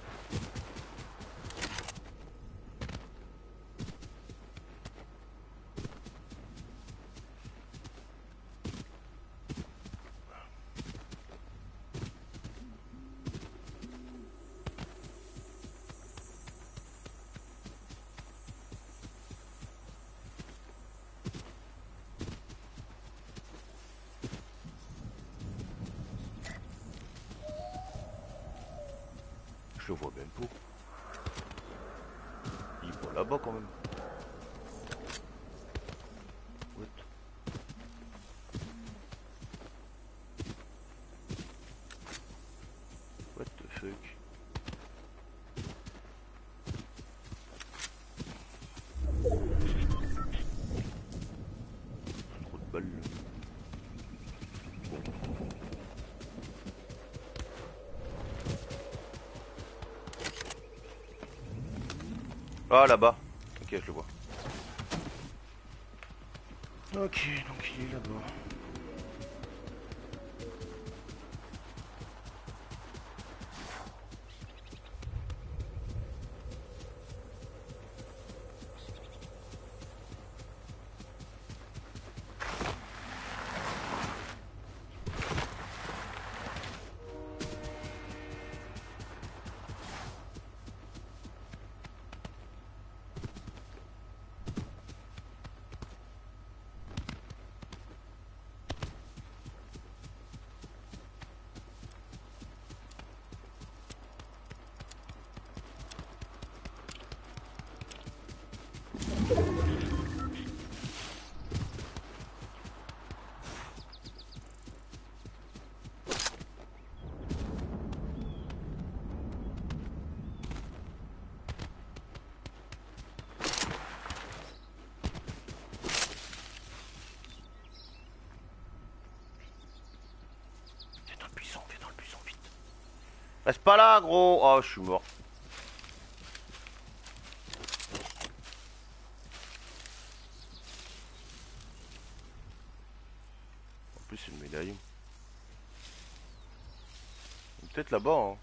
Je le vois même pas. Il est pas là-bas quand même. What? What the fuck? Trop de balles là. Ah là-bas. Ok, je le vois. Ok, donc il est là-bas. Viens dans le buisson, viens dans le buisson, vite. Reste pas là, gros. Oh, je suis mort. En plus, c'est une médaille. Peut-être là-bas, hein.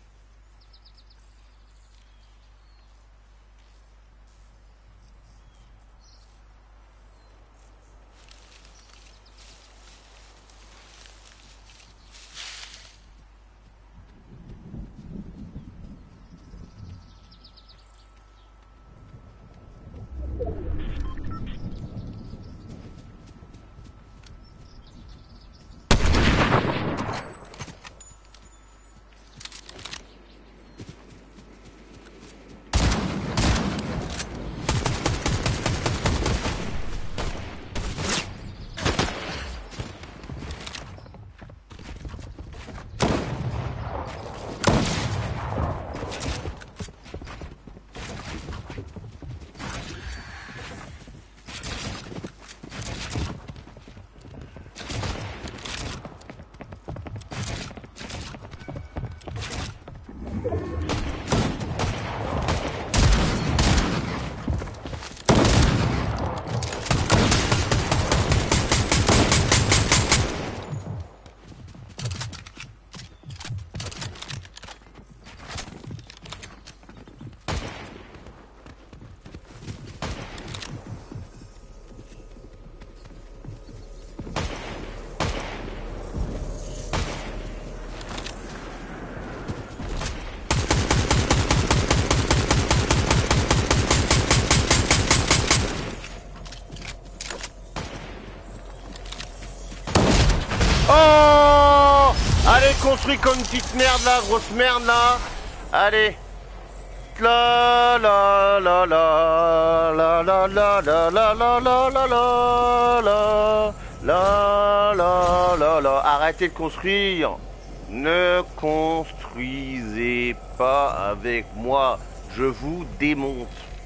Oh! Allez, construis comme une petite merde là, grosse merde là. Allez. La la la la la la la la la la la la la la la la la la. Arrêtez de construire. Ne construisez pas avec moi. Je vous démonte.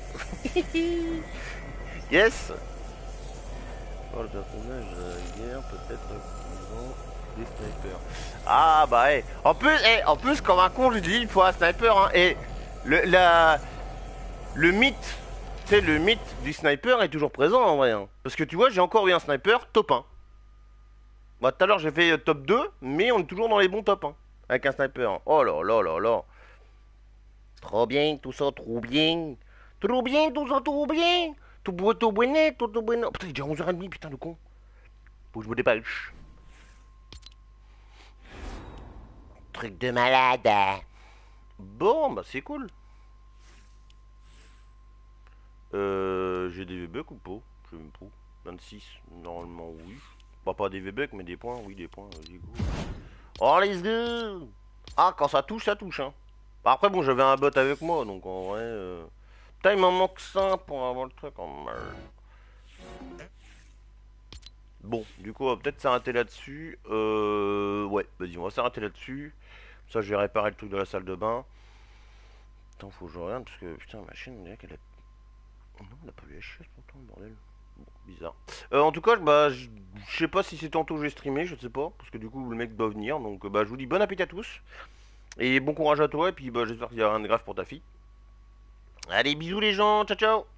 Yes. Oh, le personnage hier peut-être qu'ils ont des snipers. Ah bah hey. En plus, hey, en plus comme un con je dis il faut un sniper hein. Et le la le mythe, c'est le mythe du sniper est toujours présent en vrai hein. Parce que tu vois j'ai encore eu un sniper top un. Bah tout à l'heure j'ai fait euh, top deux, mais on est toujours dans les bons top un. Avec un sniper. Hein. Oh là là là là. Trop bien, tout ça, trop bien. Trop bien, tout ça, trop bien. Tout beau, tout bonnet, tout tout bonnet. Putain, il est déjà onze heures trente, putain, le con. Faut que je me dépêche. Truc de malade. Bon, bah c'est cool. Euh, j'ai des V-Bucks ou pas? Je sais même pas. vingt-six, normalement oui. Bah pas des V-Bucks, mais des points, oui, des points. Vas-y, go. Oh, les deux. Ah, quand ça touche, ça touche, hein. Bah, après, bon, j'avais un bot avec moi, donc en vrai... Euh... Putain, il m'en manque ça pour avoir le truc en merde. Bon, du coup, on va peut-être s'arrêter là-dessus. Euh... Ouais, vas-y, on va s'arrêter là-dessus. Ça, je vais réparer le truc de la salle de bain. Attends, faut que je regarde, parce que, putain, ma chaîne, on dirait qu'elle a... Non, on n'a pas eu H S pourtant, bordel. Bon, bizarre. Euh, en tout cas, bah, je je sais pas si c'est tantôt que j'ai streamé, je sais pas. Parce que du coup, le mec doit venir. Donc, bah, je vous dis bon appétit à tous. Et bon courage à toi. Et puis, bah, j'espère qu'il y aura rien de grave pour ta fille. Allez, bisous les gens. Ciao, ciao.